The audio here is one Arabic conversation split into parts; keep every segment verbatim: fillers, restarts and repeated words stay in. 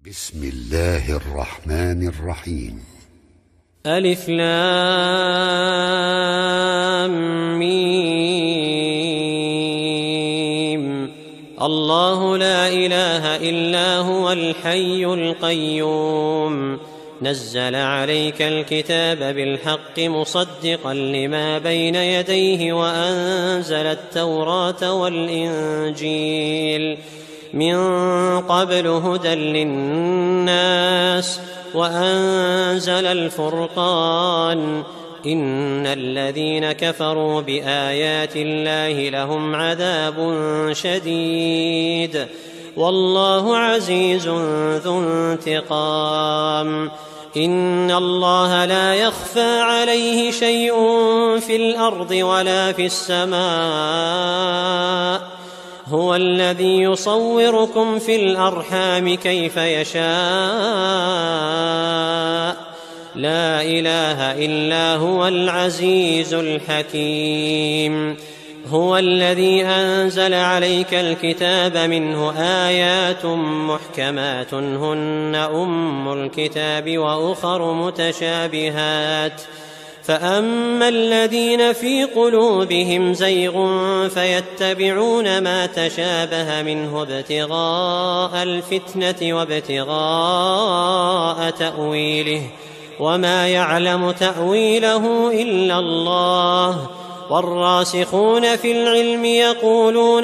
بسم الله الرحمن الرحيم. ألف لام ميم. الله لا إله إلا هو الحي القيوم، نزل عليك الكتاب بالحق مصدقا لما بين يديه وأنزل التوراة والإنجيل من قبل هدى للناس وأنزل الفرقان. إن الذين كفروا بآيات الله لهم عذاب شديد والله عزيز ذو انتقام. إن الله لا يخفى عليه شيء في الأرض ولا في السماء، هو الذي يصوركم في الأرحام كيف يشاء، لا إله إلا هو العزيز الحكيم. هو الذي أنزل عليك الكتاب منه آيات محكمات هن أم الكتاب وأخر متشابهات، فأما الذين في قلوبهم زيغ فيتبعون ما تشابه منه ابتغاء الفتنة وابتغاء تأويله وما يعلم تأويله إلا الله. والراسخون في العلم يقولون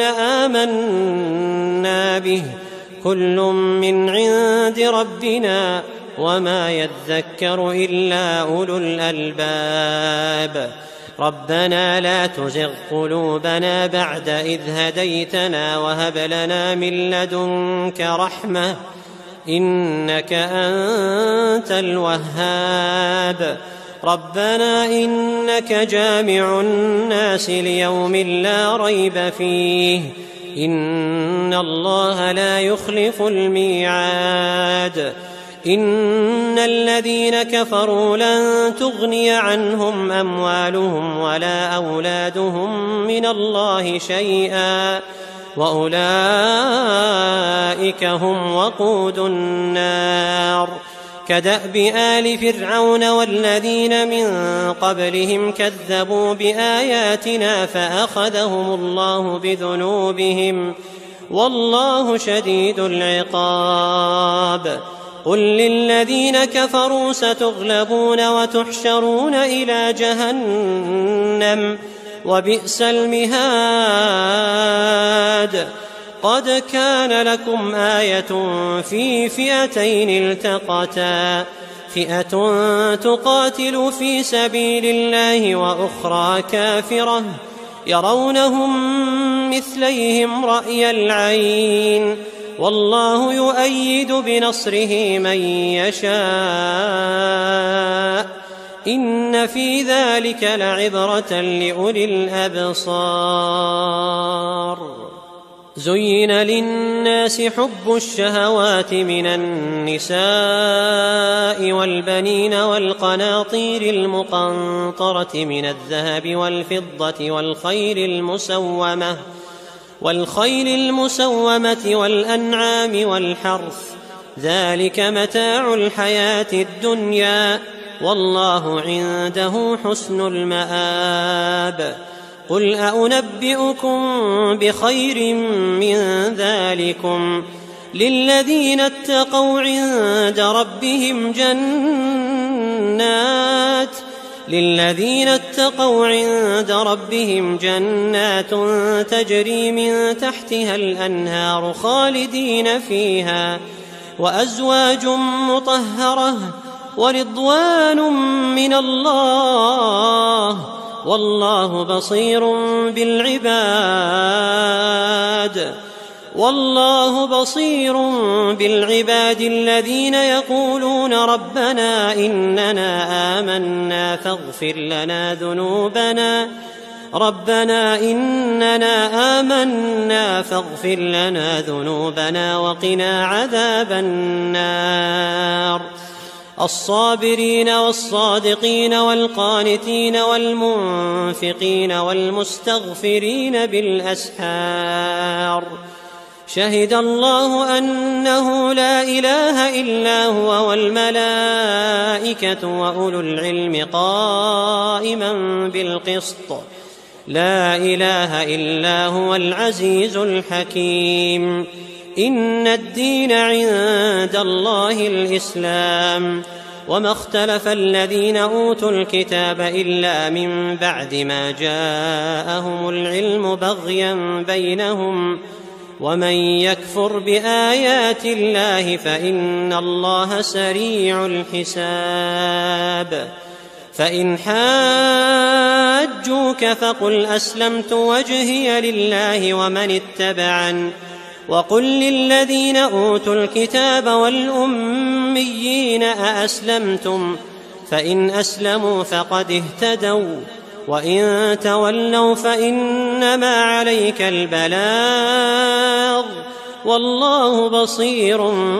آمنا به كل من عند ربنا وما يذكر إلا أولو الألباب. ربنا لا تزغ قلوبنا بعد إذ هديتنا وهب لنا من لدنك رحمة إنك أنت الوهاب. ربنا إنك جامع الناس ليوم لا ريب فيه إن الله لا يخلف الميعاد. إن الذين كفروا لن تغني عنهم أموالهم ولا أولادهم من الله شيئا وأولئك هم وقود النار. كدأب آل فرعون والذين من قبلهم كذبوا بآياتنا فأخذهم الله بذنوبهم والله شديد العقاب. قل للذين كفروا ستغلبون وتحشرون إلى جهنم وبئس المهاد. قد كان لكم آية في فئتين التقتا، فئة تقاتل في سبيل الله وأخرى كافرة يرونهم مثليهم رأي العين والله يؤيد بنصره من يشاء. إن في ذلك لعبرة لأولي الأبصار. زين للناس حب الشهوات من النساء والبنين والقناطير المقنطرة من الذهب والفضة والخيل المسومة والخيل المسومة والأنعام والحرث، ذلك متاع الحياة الدنيا والله عنده حسن المآب. قل أنبئكم بخير من ذلكم للذين اتقوا عند ربهم جنات للذين اتقوا عند ربهم جنات تجري من تحتها الأنهار خالدين فيها وأزواج مطهرة ورضوان من الله والله بصير بالعباد. والله بصير بالعباد الذين يقولون ربنا إننا آمنا فاغفر لنا ذنوبنا ربنا إننا آمنا فاغفر لنا ذنوبنا وقنا عذاب النار. الصابرين والصادقين والقانتين والمنفقين والمستغفرين بالأسحار شهد الله أنه لا إله إلا هو والملائكة وأولو العلم قائما بالقسط لا إله إلا هو العزيز الحكيم إن الدين عند الله الإسلام وما اختلف الذين أوتوا الكتاب إلا من بعد ما جاءهم العلم بغيا بينهم ومن يكفر بآيات الله فإن الله سريع الحساب فإن حاجوك فقل أسلمت وجهي لله ومن اتبعن وقل للذين أوتوا الكتاب والأميين أأسلمتم فإن أسلموا فقد اهتدوا وإن تولوا فإنما عليك البلاغ والله بصير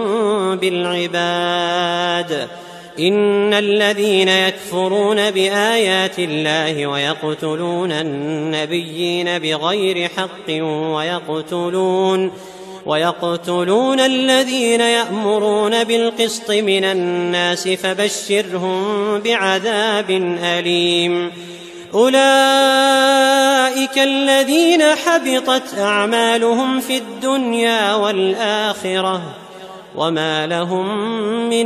بالعباد إن الذين يكفرون بآيات الله ويقتلون النبيين بغير حق ويقتلون ويقتلون الذين يأمرون بالقسط من الناس فبشرهم بعذاب أليم أولئك الذين حبطت أعمالهم في الدنيا والآخرة وما لهم من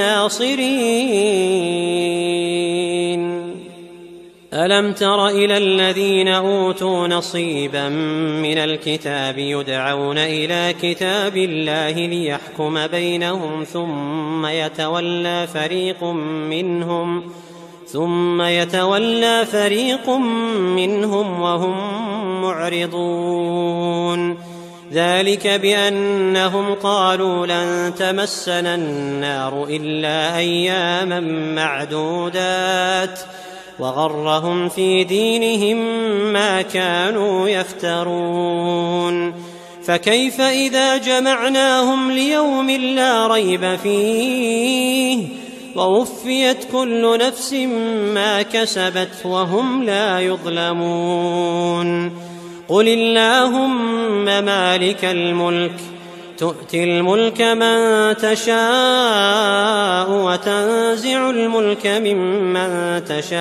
ناصرين ألم تر إلى الذين أوتوا نصيبا من الكتاب يدعون إلى كتاب الله ليحكم بينهم ثم يتولى فريق منهم ثم يتولى فريق منهم وهم معرضون ذلك بأنهم قالوا لن تمسنا النار إلا أياما معدودات وغرهم في دينهم ما كانوا يفترون فكيف إذا جمعناهم ليوم لا ريب فيه ووفيت كل نفس ما كسبت وهم لا يظلمون قل اللهم مالك الملك تؤتي الملك من تشاء وتنزع الملك ممن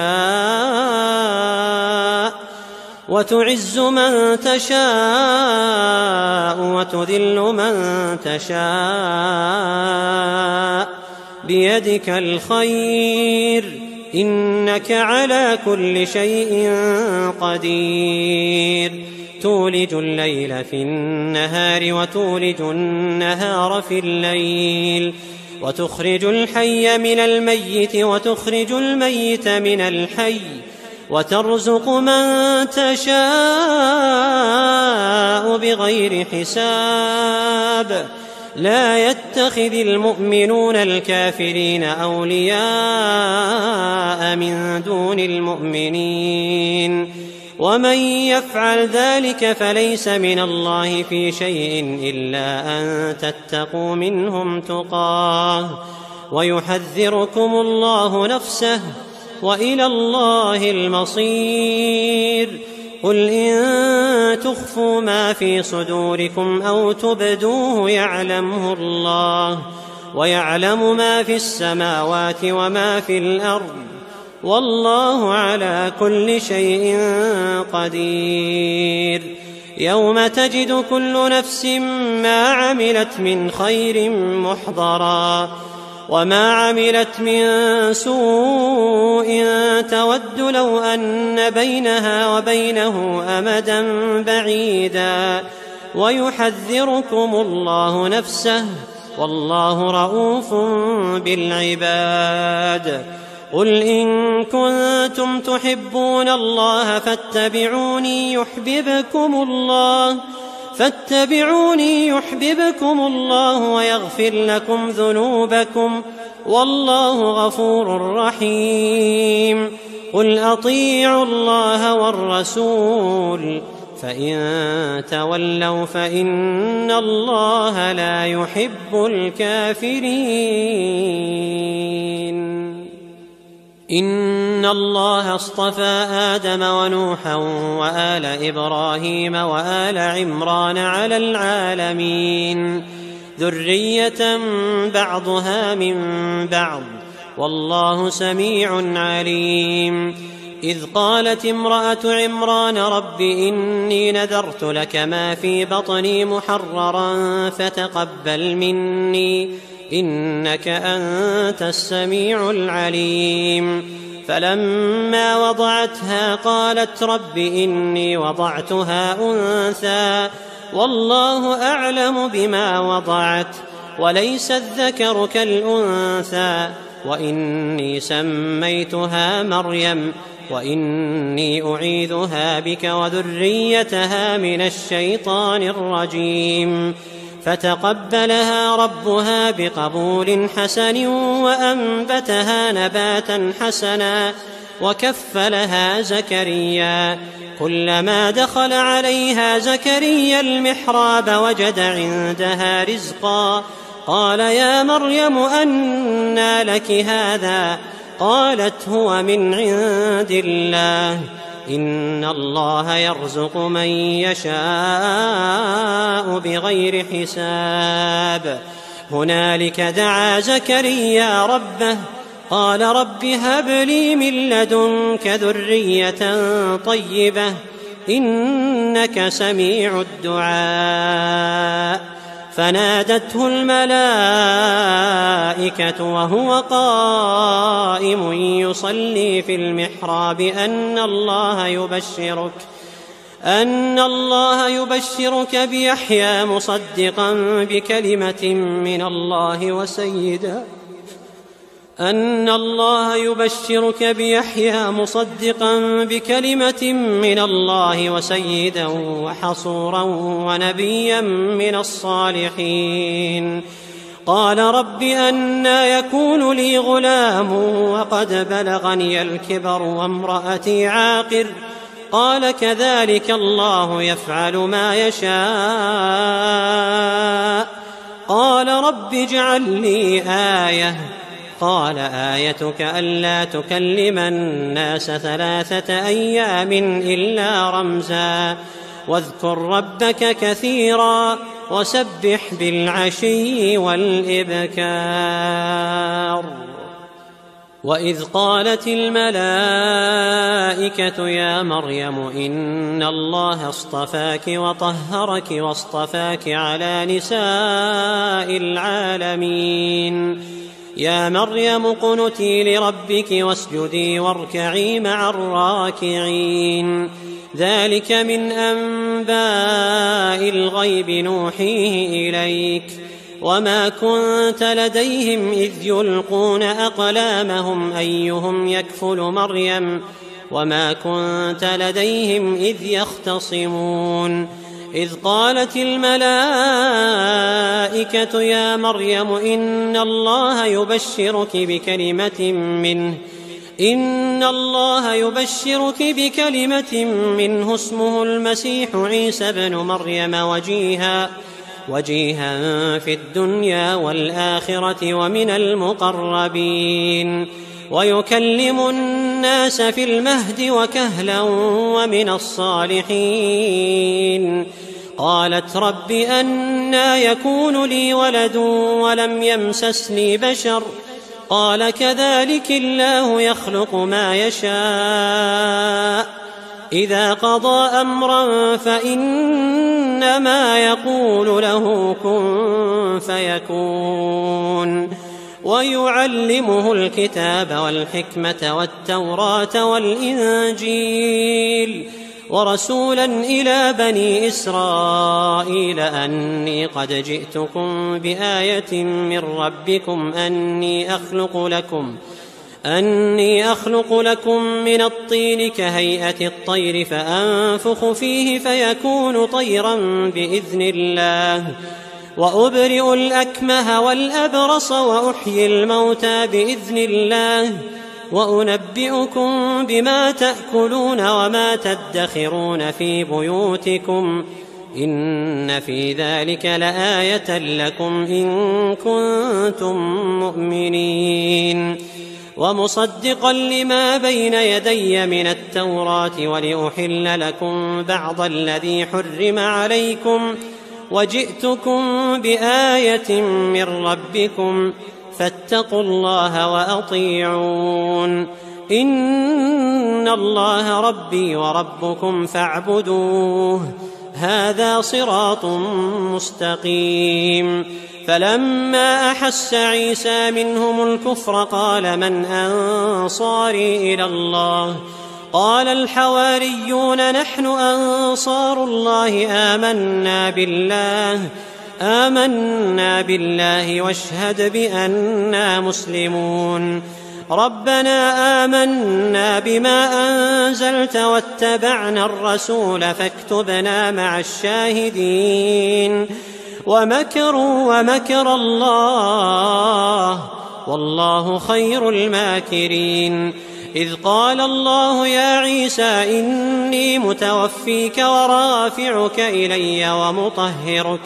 تشاء وتعز من تشاء وتذل من تشاء بيدك الخير إنك على كل شيء قدير تولج الليل في النهار وتولج النهار في الليل وتخرج الحي من الميت وتخرج الميت من الحي وترزق من تشاء بغير حساب لا يتخذ المؤمنون الكافرين أولياء من دون المؤمنين ومن يفعل ذلك فليس من الله في شيء إلا أن تتقوا منهم تقاه ويحذركم الله نفسه وإلى الله المصير قل إن تخفوا ما في صدوركم أو تبدوه يعلمه الله ويعلم ما في السماوات وما في الأرض والله على كل شيء قدير يوم تجد كل نفس ما عملت من خير محضرا وما عملت من سوء تود لو أن بينها وبينه أمدا بعيدا ويحذركم الله نفسه والله رؤوف بالعباد قل إن كنتم تحبون الله فاتبعوني يحببكم الله فاتبعوني يحببكم الله ويغفر لكم ذنوبكم والله غفور رحيم قل أطيعوا الله والرسول فإن تولوا فإن الله لا يحب الكافرين إن الله اصطفى آدم ونوحا وآل إبراهيم وآل عمران على العالمين ذرية بعضها من بعض والله سميع عليم. إذ قالت امرأة عمران رب إني نذرت لك ما في بطني محررا فتقبل مني إنك أنت السميع العليم. فلما وضعتها قالت رب إني وضعتها أنثى والله أعلم بما وضعت وليس الذكر كالأنثى وإني سميتها مريم وإني أعيذها بك وذريتها من الشيطان الرجيم. فتقبلها ربها بقبول حسن وأنبتها نباتا حسنا وكفلها زكريا. كلما دخل عليها زكريا المحراب وجد عندها رزقا قال يا مريم أنى لك هذا قالت هو من عند الله إن الله يرزق من يشاء بغير حساب. هنالك دعا زكريا ربه قال رب هب لي من لدنك ذرية طيبة إنك سميع الدعاء. فنادته الملائكة وهو قائم يصلي في المحراب أن الله يبشرك أن الله يبشرك بيحيى مصدقا بكلمة من الله وسيدا أن الله يبشرك بيحيى مصدقا بكلمة من الله وسيدا وحصورا ونبيا من الصالحين. قال رب أنى يكون لي غلام وقد بلغني الكبر وامرأتي عاقر قال كذلك الله يفعل ما يشاء. قال رب اجعل لي آية قال آيتك ألا تكلم الناس ثلاثة أيام إلا رمزا واذكر ربك كثيرا وسبح بالعشي والإبكار. وإذ قالت الملائكة يا مريم إن الله اصطفاك وطهرك واصطفاك على نساء العالمين. يا مريم اقنتي لربك واسجدي واركعي مع الراكعين. ذلك من أنباء الغيب نوحيه إليك وما كنت لديهم إذ يلقون أقلامهم أيهم يكفل مريم وما كنت لديهم إذ يختصمون. إذ قالت الملائكة يا مريم إن الله يبشرك بكلمة منه إن الله يبشرك بكلمة منه اسمه المسيح عيسى بن مريم وجيها وجيها في الدنيا والآخرة ومن المقربين ويكلم الناس في المهد وكهلا ومن الصالحين. قالت رب أنى يكون لي ولد ولم يمسسني بشر قال كذلك الله يخلق ما يشاء إذا قضى أمرا فإنما يقول له كن فيكون. ويعلمه الكتاب والحكمة والتوراة والإنجيل ورسولا إلى بني إسرائيل أني قد جئتكم بآية من ربكم أني أخلق لكم أني أخلق لكم من الطين كهيئة الطير فأنفخ فيه فيكون طيرا بإذن الله وأبرئ الأكمه والأبرص وأحيي الموتى بإذن الله وأنبئكم بما تأكلون وما تدخرون في بيوتكم إن في ذلك لآية لكم إن كنتم مؤمنين. ومصدقا لما بين يدي من التوراة ولأحل لكم بعض الذي حرم عليكم وجئتكم بآية من ربكم فاتقوا الله وأطيعون إن الله ربي وربكم فاعبدوه هذا صراط مستقيم. فلما أحس عيسى منهم الكفر قال من أنصاري إلى الله قال الحواريون نحن أنصار الله آمنا بالله آمنا بالله واشهد بأننا مسلمون ربنا آمنا بما أنزلت واتبعنا الرسول فاكتبنا مع الشاهدين ومكروا ومكر الله والله خير الماكرين. إذ قال الله يا عيسى إني متوفيك ورافعك إلي ومطهرك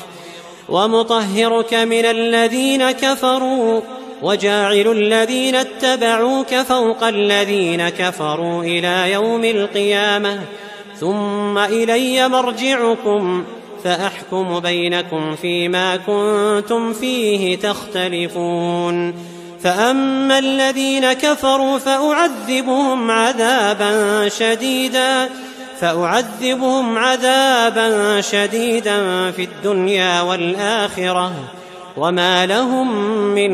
ومطهرك من الذين كفروا وجاعل الذين اتبعوك فوق الذين كفروا إلى يوم القيامة ثم إلي مرجعكم فأحكم بينكم فيما كنتم فيه تختلفون. فأما الذين كفروا فأعذبهم عذابا شديدا فأعذبهم عذابا شديدا في الدنيا والآخرة وما لهم من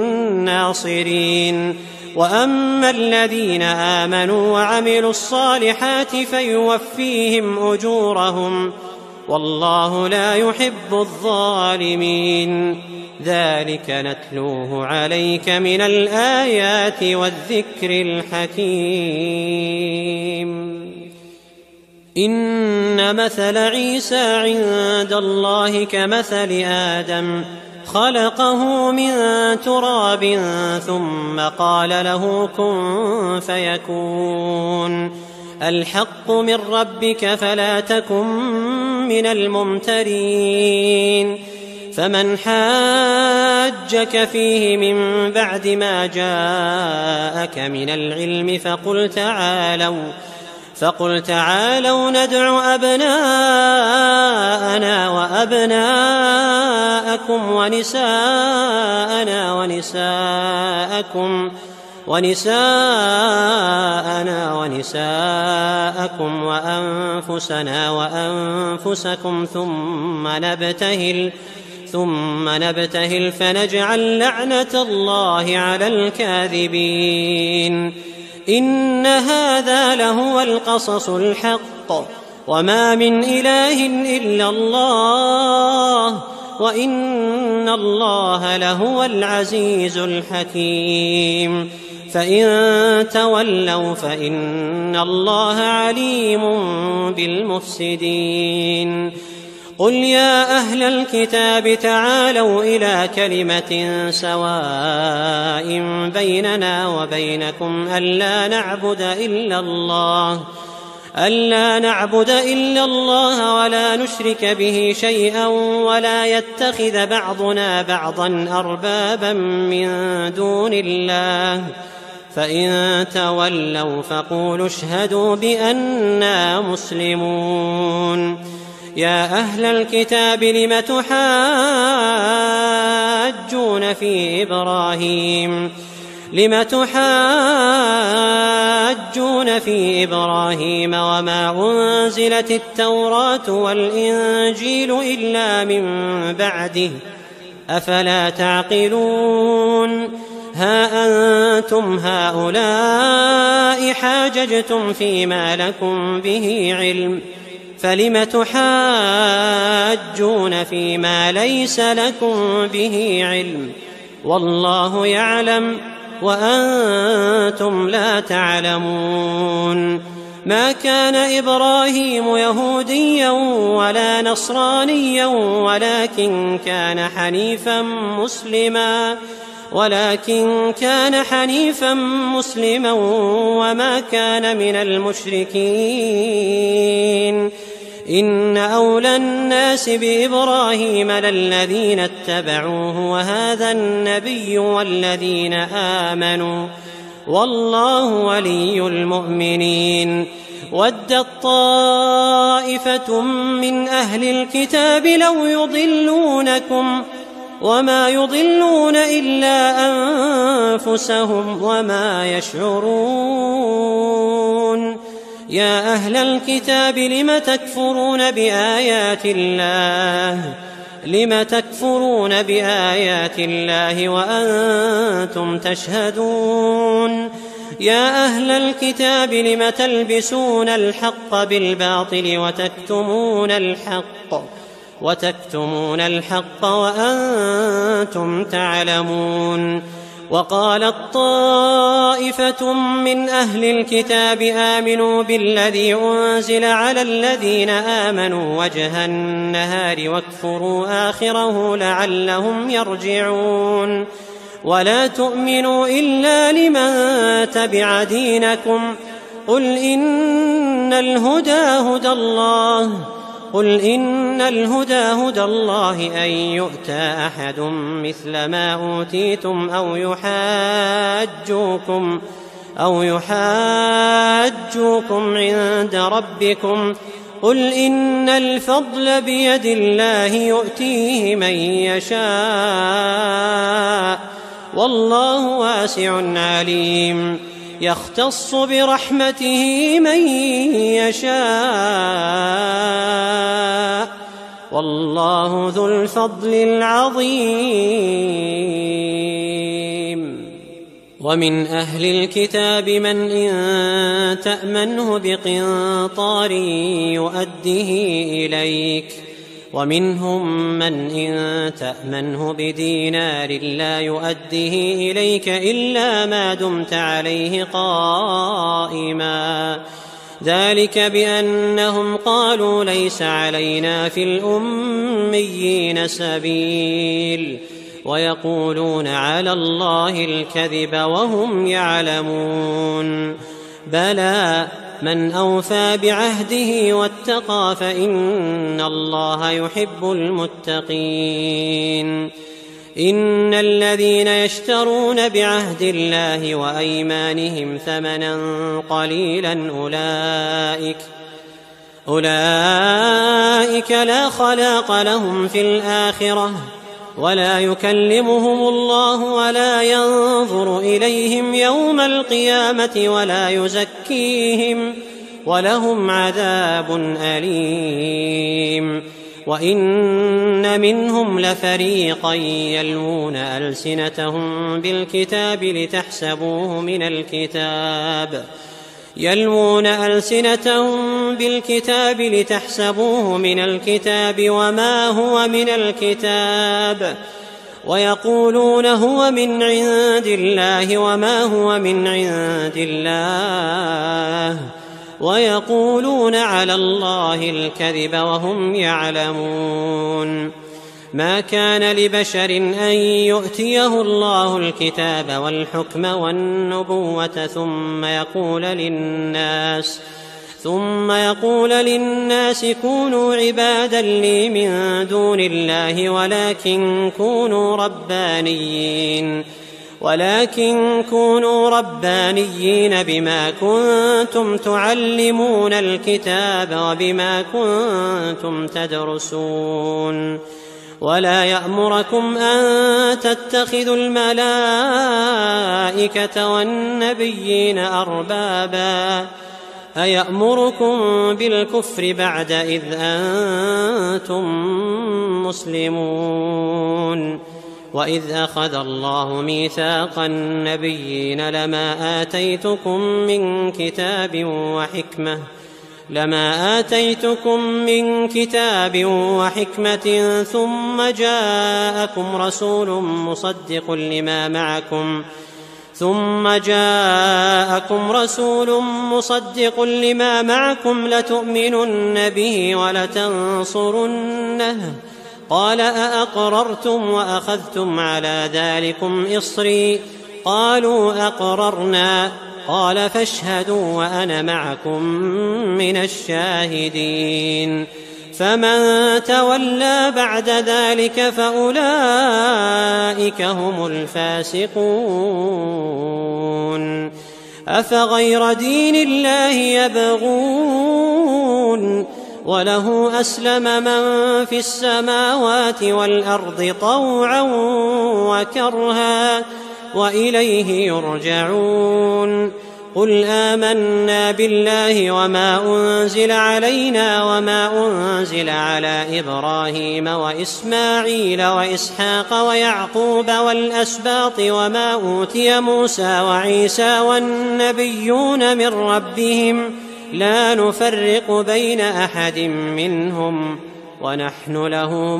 ناصرين. وأما الذين آمنوا وعملوا الصالحات فيوفيهم أجورهم والله لا يحب الظالمين. ذلك نتلوه عليك من الآيات والذكر الحكيم. إن مثل عيسى عند الله كمثل آدم خلقه من تراب ثم قال له كن فيكون الحق من ربك فلا تكن من الممترين. فمن حاجك فيه من بعد ما جاءك من العلم فقل تعالوا فقل تعالوا ندع أبناءنا وأبناءكم ونساءنا ونساءكم ونساءنا ونساءكم وأنفسنا وأنفسكم ثم نبتهل ثم نبتهل فنجعل لعنة الله على الكاذبين. إن هذا لهو القصص الحق وما من إله إلا الله وإن الله لهو العزيز الحكيم. فإن تولوا فإن الله عليم بالمفسدين. قل يا أهل الكتاب تعالوا إلى كلمة سواء بيننا وبينكم ألا نعبد إلا الله ألا نعبد إلا الله ولا نشرك به شيئا ولا يتخذ بعضنا بعضا أربابا من دون الله فإن تولوا فقولوا اشهدوا بأننا مسلمون. يا أهل الكتاب لم تحاجون في إبراهيم لم تحاجون في إبراهيم وما أنزلت التوراة والإنجيل إلا من بعده أفلا تعقلون. ها أنتم هؤلاء حاججتم فيما لكم به علم فلم تحاجون فيما ليس لكم به علم والله يعلم وأنتم لا تعلمون. ما كان إبراهيم يهوديا ولا نصرانيا ولكن كان حنيفا مسلما ولكن كان حنيفا مسلما وما كان من المشركين. إن أولى الناس بإبراهيم للذين اتبعوه وهذا النبي والذين آمنوا والله ولي المؤمنين. ودت طائفة من أهل الكتاب لو يضلونكم وما يضلون إلا أنفسهم وما يشعرون. يا أهل الكتاب لم تكفرون بآيات الله لم تكفرون بآيات الله وأنتم تشهدون. يا أهل الكتاب لم تلبسون الحق بالباطل وتكتمون الحق وتكتمون الحق وأنتم تعلمون. وقالت طائفة من أهل الكتاب آمنوا بالذي أنزل على الذين آمنوا وجه النهار واكفروا آخره لعلهم يرجعون. ولا تؤمنوا إلا لمن تبع دينكم قل إن الهدى هدى الله قل إن الهدى هدى الله أن يؤتى أحد مثل ما أوتيتم أو يحاجوكم أو يحاجوكم عند ربكم قل إن الفضل بيد الله يؤتيه من يشاء والله واسع عليم. يختص برحمته من يشاء والله ذو الفضل العظيم. ومن أهل الكتاب من إن تأمنه بقنطار يؤده إليك ومنهم من إن تأمنه بدينار لا يؤده إليك إلا ما دمت عليه قائما ذلك بأنهم قالوا ليس علينا في الأميين سبيل ويقولون على الله الكذب وهم يعلمون. بلى من أوفى بعهده واتقى فإن الله يحب المتقين. إن الذين يشترون بعهد الله وأيمانهم ثمنا قليلا أولئك أولئك لا خلاق لهم في الآخرة ولا يكلمهم الله ولا ينظر إليهم يوم القيامة ولا يزكيهم ولهم عذاب أليم. وإن منهم لفريقا يلوون ألسنتهم بالكتاب لتحسبوه من الكتاب يلوون ألسنتهم بالكتاب لتحسبوه من الكتاب وما هو من الكتاب ويقولون هو من عند الله وما هو من عند الله ويقولون على الله الكذب وهم يعلمون. ما كان لبشر أن يؤتيه الله الكتاب والحكم والنبوة ثم يقول للناس ثم يقول للناس كونوا عبادا لي من دون الله ولكن كونوا ربانيين ولكن كونوا ربانيين بما كنتم تعلمون الكتاب وبما كنتم تدرسون. ولا يأمركم أن تتخذوا الملائكة والنبيين أربابا أيأمركم بالكفر بعد إذ أنتم مسلمون. وإذ أخذ الله ميثاق النبيين لما آتيتكم من كتاب وحكمة لما آتيتكم من كتاب وحكمة ثم جاءكم رسول مصدق لما معكم ثم جاءكم رسول مصدق لما معكم لتؤمنن به ولتنصرنه قال أأقررتم وأخذتم على ذلكم إصري قالوا أقررنا قال فاشهدوا وأنا معكم من الشاهدين. فمن تولى بعد ذلك فأولئك هم الفاسقون. أفغير دين الله يبغون وله أسلم من في السماوات والأرض طوعا وكرها وإليه يرجعون. قل آمنا بالله وما أنزل علينا وما أنزل على إبراهيم وإسماعيل وإسحاق ويعقوب والأسباط وما أوتي موسى وعيسى والنبيون من ربهم لا نفرق بين أحد منهم ونحن له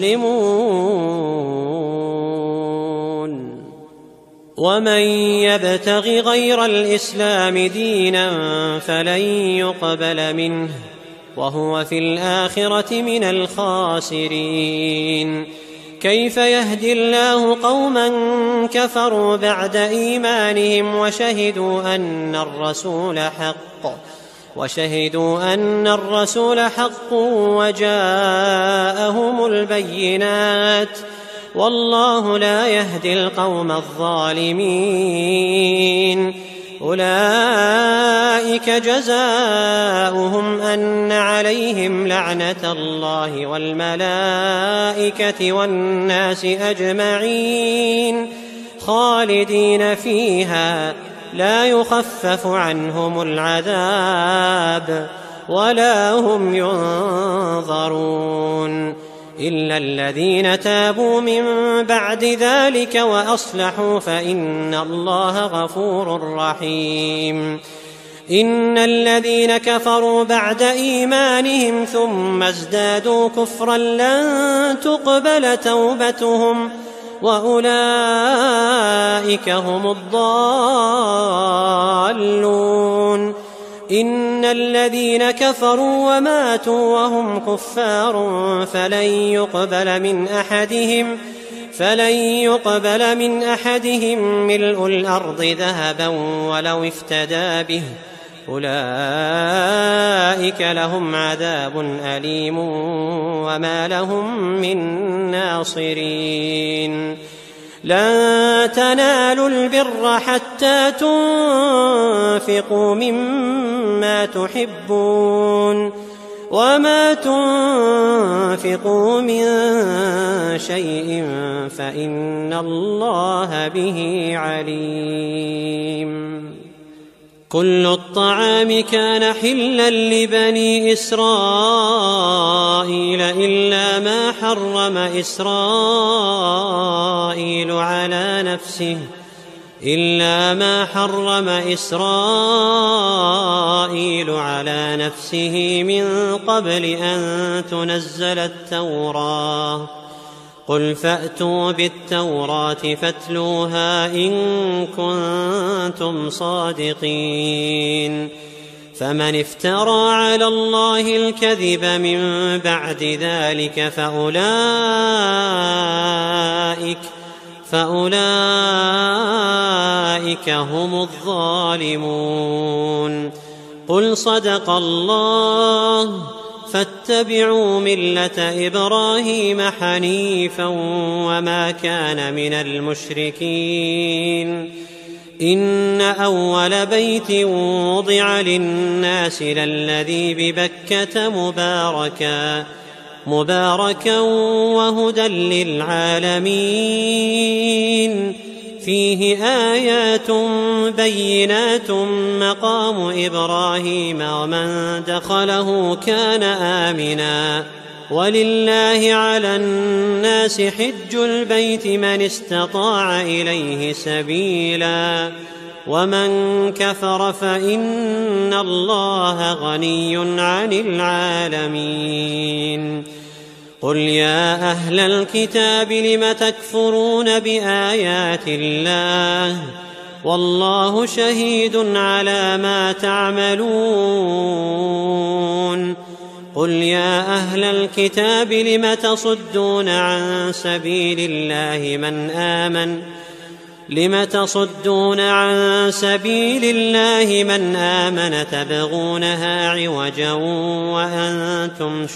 مسلمون. ومن يبتغ غير الإسلام دينا فلن يقبل منه وهو في الآخرة من الخاسرين. كيف يهدي الله قوما كفروا بعد إيمانهم وشهدوا أن الرسول حق وشهدوا أن الرسول حق وجاءهم البينات والله لا يهدي القوم الظالمين. أولئك جزاؤهم أن عليهم لعنة الله والملائكة والناس أجمعين خالدين فيها لا يخفف عنهم العذاب ولا هم ينظرون إلا الذين تابوا من بعد ذلك وأصلحوا فإن الله غفور رحيم. إن الذين كفروا بعد إيمانهم ثم ازدادوا كفرا لن تقبل توبتهم وأولئك هم الضالون. إن الذين كفروا وماتوا وهم كفار فلن يقبل من أحدهم فلن يقبل من أحدهم ملء الأرض ذهبا ولو افتدى به أولئك لهم عذاب أليم وما لهم من ناصرين. لن تنالوا البر حتى تنفقوا مما تحبون وما تنفقوا من شيء فإن الله به عليم. كل الطعام كان حلا لبني إسرائيل إلا ما حرم إسرائيل على نفسه إلا ما حرم إسرائيل على نفسه من قبل أن تنزل التوراة. قل فأتوا بالتوراة فاتلوها إن كنتم صادقين. فمن افترى على الله الكذب من بعد ذلك فأولئك فأولئك هم الظالمون. قل صدق الله فاتبعوا ملة إبراهيم حنيفا وما كان من المشركين. إن أول بيت وضع للناس للذي ببكة مباركا مباركا وهدى للعالمين فيه آيات بينات مقام إبراهيم ومن دخله كان آمنا ولله على الناس حج البيت من استطاع إليه سبيلا ومن كفر فإن الله غني عن العالمين. قل يا أهل الكتاب لم تكفرون بآيات الله والله شهيد على ما تعملون. قل يا أهل الكتاب لم تصدون عن سبيل الله من آمن لم تصدون عن سبيل الله من آمن تبغونها عوجا وأنتم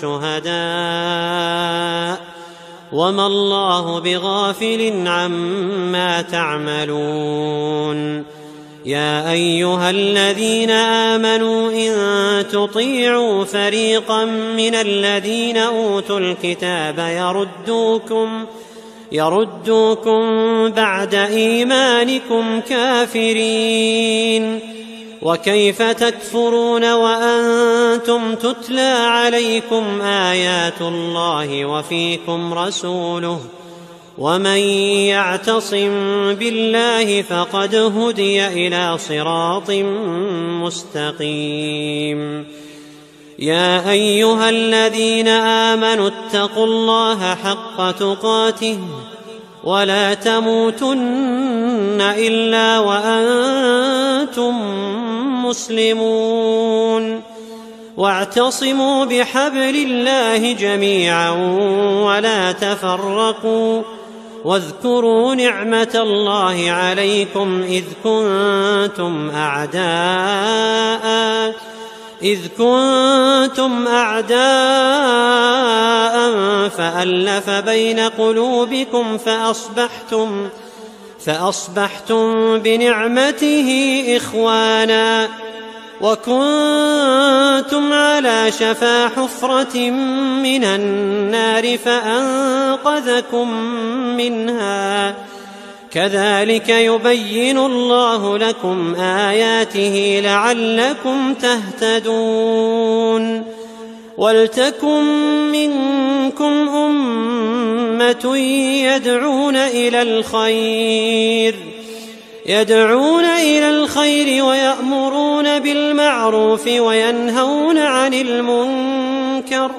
شهداء وما الله بغافل عما تعملون. يا أيها الذين آمنوا إن تطيعوا فريقا من الذين أوتوا الكتاب يردوكم يردوكم بعد إيمانكم كافرين، وكيف تكفرون وأنتم تتلى عليكم آيات الله وفيكم رسوله، ومن يعتصم بالله فقد هدي إلى صراط مستقيم. يا أيها الذين آمنوا اتقوا الله حق تقاته ولا تموتن إلا وأنتم مسلمون، واعتصموا بحبل الله جميعا ولا تفرقوا، واذكروا نعمة الله عليكم إذ كنتم أعداء إذ كنتم أعداء فألف بين قلوبكم فأصبحتم فأصبحتم بنعمته إخوانا، وكنتم على شفا حفرة من النار فأنقذكم منها. كذلك يبين الله لكم آياته لعلكم تهتدون. ولتكن منكم أمة يدعون إلى الخير يدعون إلى الخير ويأمرون بالمعروف وينهون عن المنكر،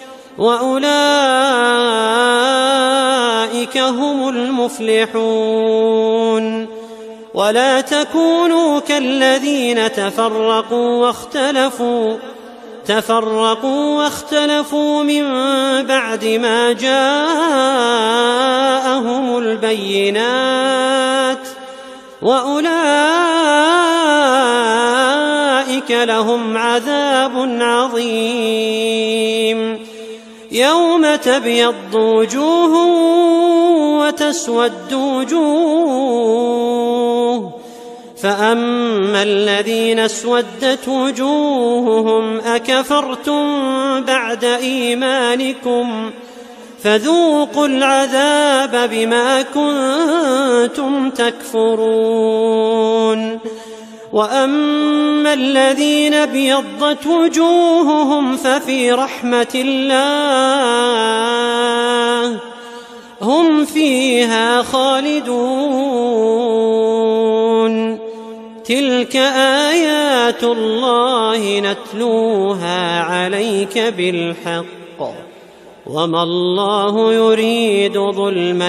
وأولئك هم المفلحون. ولا تكونوا كالذين تفرقوا واختلفوا تفرقوا واختلفوا من بعد ما جاءهم البينات، وأولئك لهم عذاب عظيم. يوم تبيض وجوه وتسود وجوه، فأما الذين اسودت وجوههم أكفرتم بعد إيمانكم فذوقوا العذاب بما كنتم تكفرون. وأما الذين ابيضت وجوههم ففي رحمة الله هم فيها خالدون. تلك آيات الله نتلوها عليك بالحق، وما الله يريد ظلما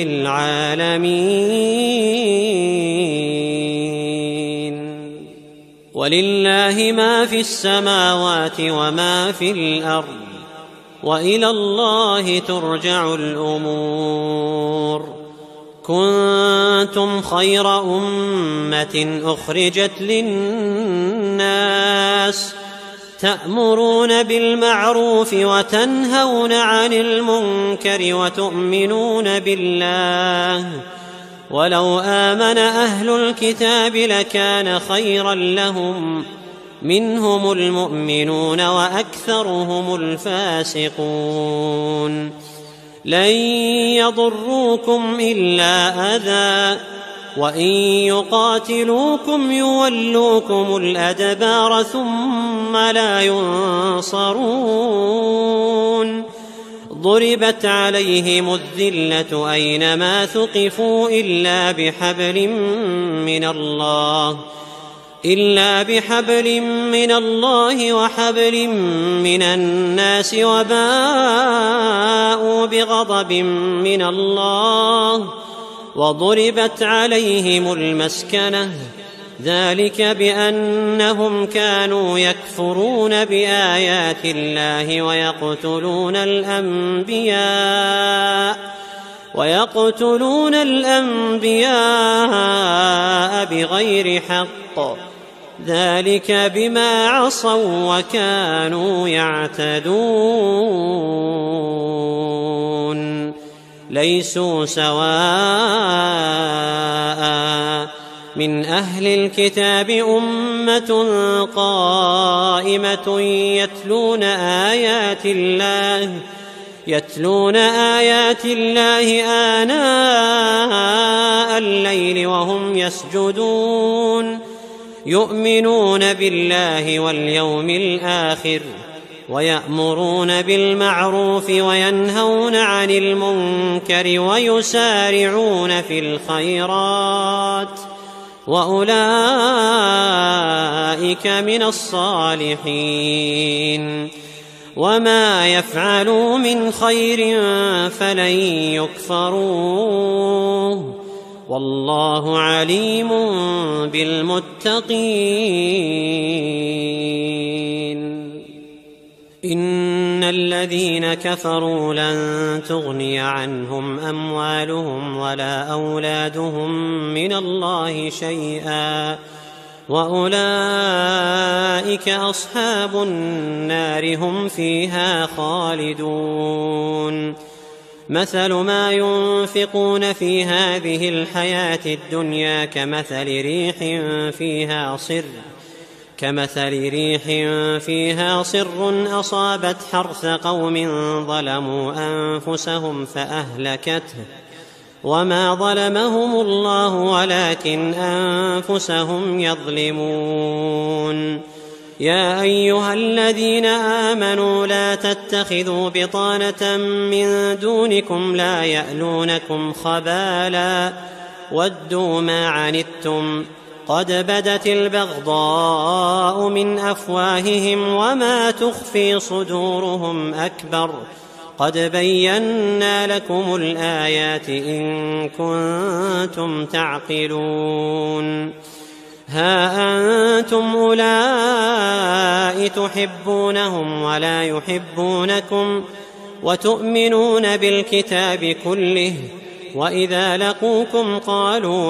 للعالمين. ولله ما في السماوات وما في الأرض، وإلى الله ترجع الأمور. كنتم خير أمة أخرجت للناس تأمرون بالمعروف وتنهون عن المنكر وتؤمنون بالله، ولو آمن أهل الكتاب لكان خيرا لهم، منهم المؤمنون وأكثرهم الفاسقون. لن يضروكم إلا أذى، وإن يقاتلوكم يولوكم الأدبار ثم لا ينصرون. ضربت عليهم الذلة أينما ثقفوا إلا بحبل من الله إلا بحبل من الله وحبل من الناس، وباءوا بغضب من الله، وضربت عليهم المسكنة، ذلك بأنهم كانوا يكفرون بآيات الله ويقتلون الأنبياء ويقتلون الأنبياء بغير حق، ذلك بما عصوا وكانوا يعتدون. ليسوا سواء، من أهل الكتاب أمة قائمة يتلون آيات الله يتلون آيات الله آناء الليل وهم يسجدون، يؤمنون بالله واليوم الآخر، ويأمرون بالمعروف وينهون عن المنكر ويسارعون في الخيرات، وأولئك من الصالحين. وما يفعلوا من خير فلن يكفروه، والله عليم بالمتقين. إن الذين كفروا لن تغني عنهم أموالهم ولا أولادهم من الله شيئا، وأولئك أصحاب النار هم فيها خالدون. مثل ما ينفقون في هذه الحياة الدنيا كمثل ريح فيها صر كمثل ريح فيها صر أصابت حرث قوم ظلموا أنفسهم فأهلكته، وما ظلمهم الله ولكن أنفسهم يظلمون. يا أيها الذين آمنوا لا تتخذوا بطانة من دونكم لا يألونكم خبالا ودوا ما عنتم قد بدت البغضاء من أفواههم وما تخفي صدورهم أكبر، قد بينا لكم الآيات إن كنتم تعقلون. ها أنتم أولئك تحبونهم ولا يحبونكم، وتؤمنون بالكتاب كله، وإذا لقوكم قالوا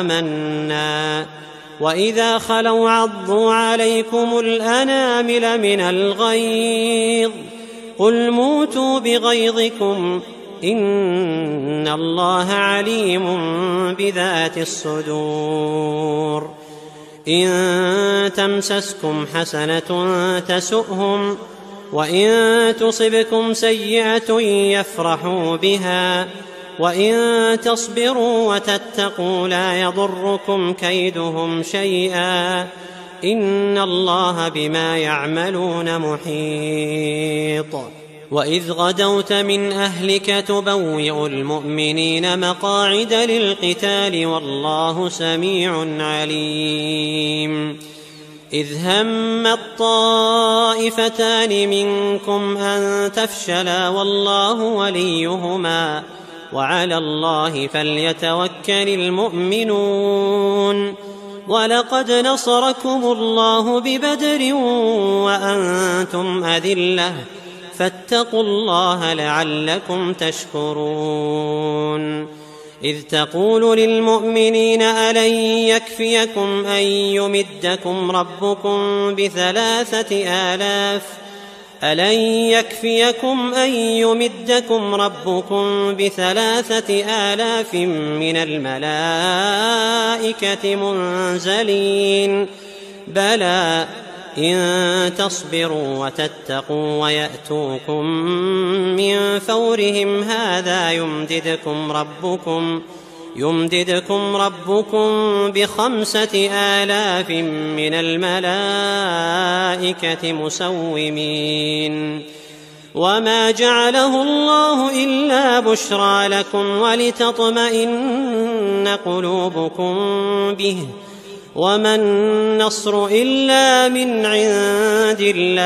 آمنا، وإذا خلوا عضوا عليكم الأنامل من الغيظ، قل موتوا بغيظكم إن الله عليم بذات الصدور. إن تمسسكم حسنة تسؤهم، وإن تصبكم سيئة يفرحوا بها، وإن تصبروا وتتقوا لا يضركم كيدهم شيئا، إن الله بما يعملون محيط. وإذ غدوت من أهلك تبوئ المؤمنين مقاعد للقتال والله سميع عليم. إذ هم الطائفتان منكم أن تفشلا والله وليهما وعلى الله فليتوكل المؤمنون. ولقد نصركم الله ببدر وأنتم أذلة فاتقوا الله لعلكم تشكرون. إذ تقول للمؤمنين ألن يكفيكم أن يمدكم ربكم بثلاثة آلاف ألن يكفيكم أن يمدكم ربكم بثلاثة آلاف من الملائكة منزلين؟ بلى إن تصبروا وتتقوا ويأتوكم من فورهم هذا يمددكم ربكم يمددكم ربكم بخمسة آلاف من الملائكة مسومين. وما جعله الله إلا بشرى لكم ولتطمئن قلوبكم به، وما النصر إلا من عند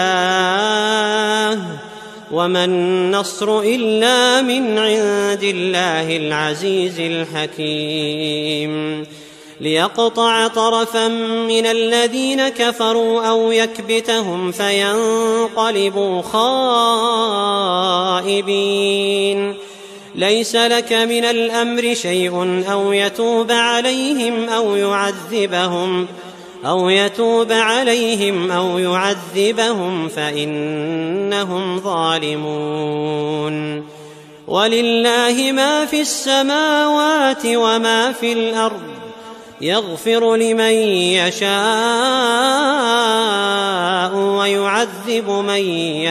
الله وما النصر إلا من عند الله العزيز الحكيم. ليقطع طرفا من الذين كفروا أو يكبتهم فينقلبوا خائبين. ليس لك من الأمر شيء أو يتوب عليهم أو يعذبهم أو يتوب عليهم أو يعذبهم فإنهم ظالمون. ولله ما في السماوات وما في الأرض يغفر لمن يشاء ويعذب من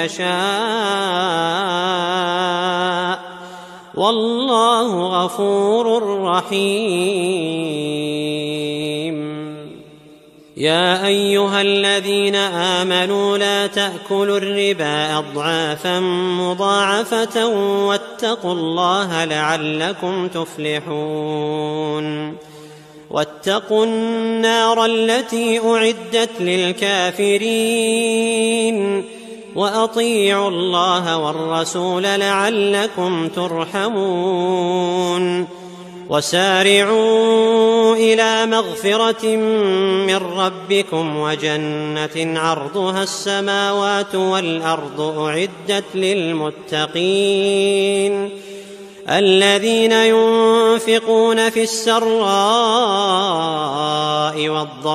يشاء والله غفور رحيم. يا أيها الذين آمنوا لا تأكلوا الربا أضعافا مضاعفة واتقوا الله لعلكم تفلحون. واتقوا النار التي أعدت للكافرين وأطيعوا الله والرسول لعلكم ترحمون. وسارعوا إلى مغفرة من ربكم وجنة عرضها السماوات والأرض أعدت للمتقين الذين ينفقون في السراء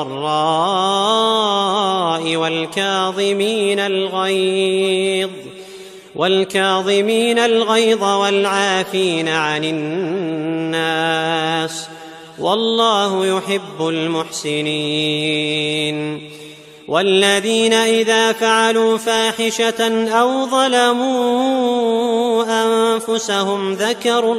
والضراء والكاظمين الغيظ والكاظمين الغيظ والعافين عن الناس والله يحب المحسنين. والذين إذا فعلوا فاحشة أو ظلموا أنفسهم ذكروا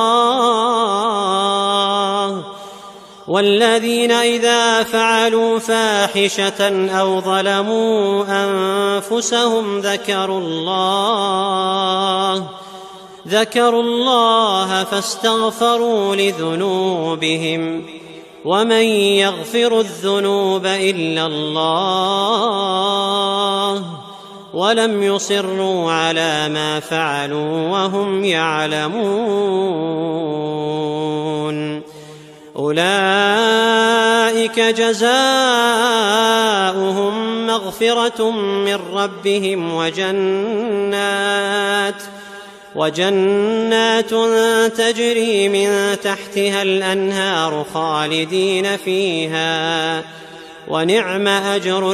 الله والذين إذا فعلوا فاحشة أو ظلموا أنفسهم ذكروا الله ذكروا الله فاستغفروا لذنوبهم ومن يغفر الذنوب إلا الله ولم يصروا على ما فعلوا وهم يعلمون أولئك جزاؤهم مغفرة من ربهم وجنات وجنات تجري من تحتها الأنهار خالدين فيها ونعم أجر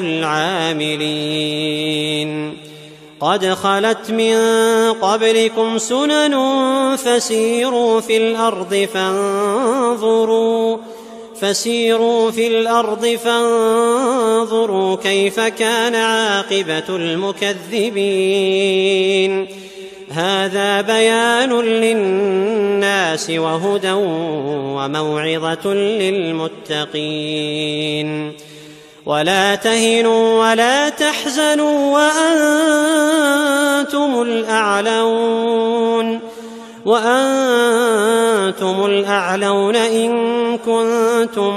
العاملين. قد خلت من قبلكم سنن فسيروا في الأرض فانظروا فسيروا في الأرض فانظروا كيف كان عاقبة المكذبين. هذا بيان للناس وهدى وموعظة للمتقين. ولا تهنوا ولا تحزنوا وأنتم الأعلون وأنتم الأعلون إن كنتم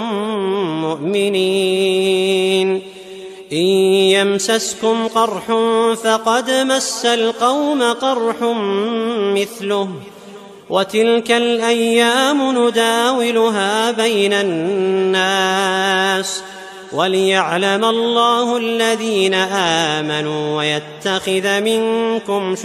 مؤمنين. إن يمسسكم قرح فقد مس القوم قرح مثله وتلك الأيام نداولها بين الناس وليعلم الله الذين آمنوا ويتخذ منكم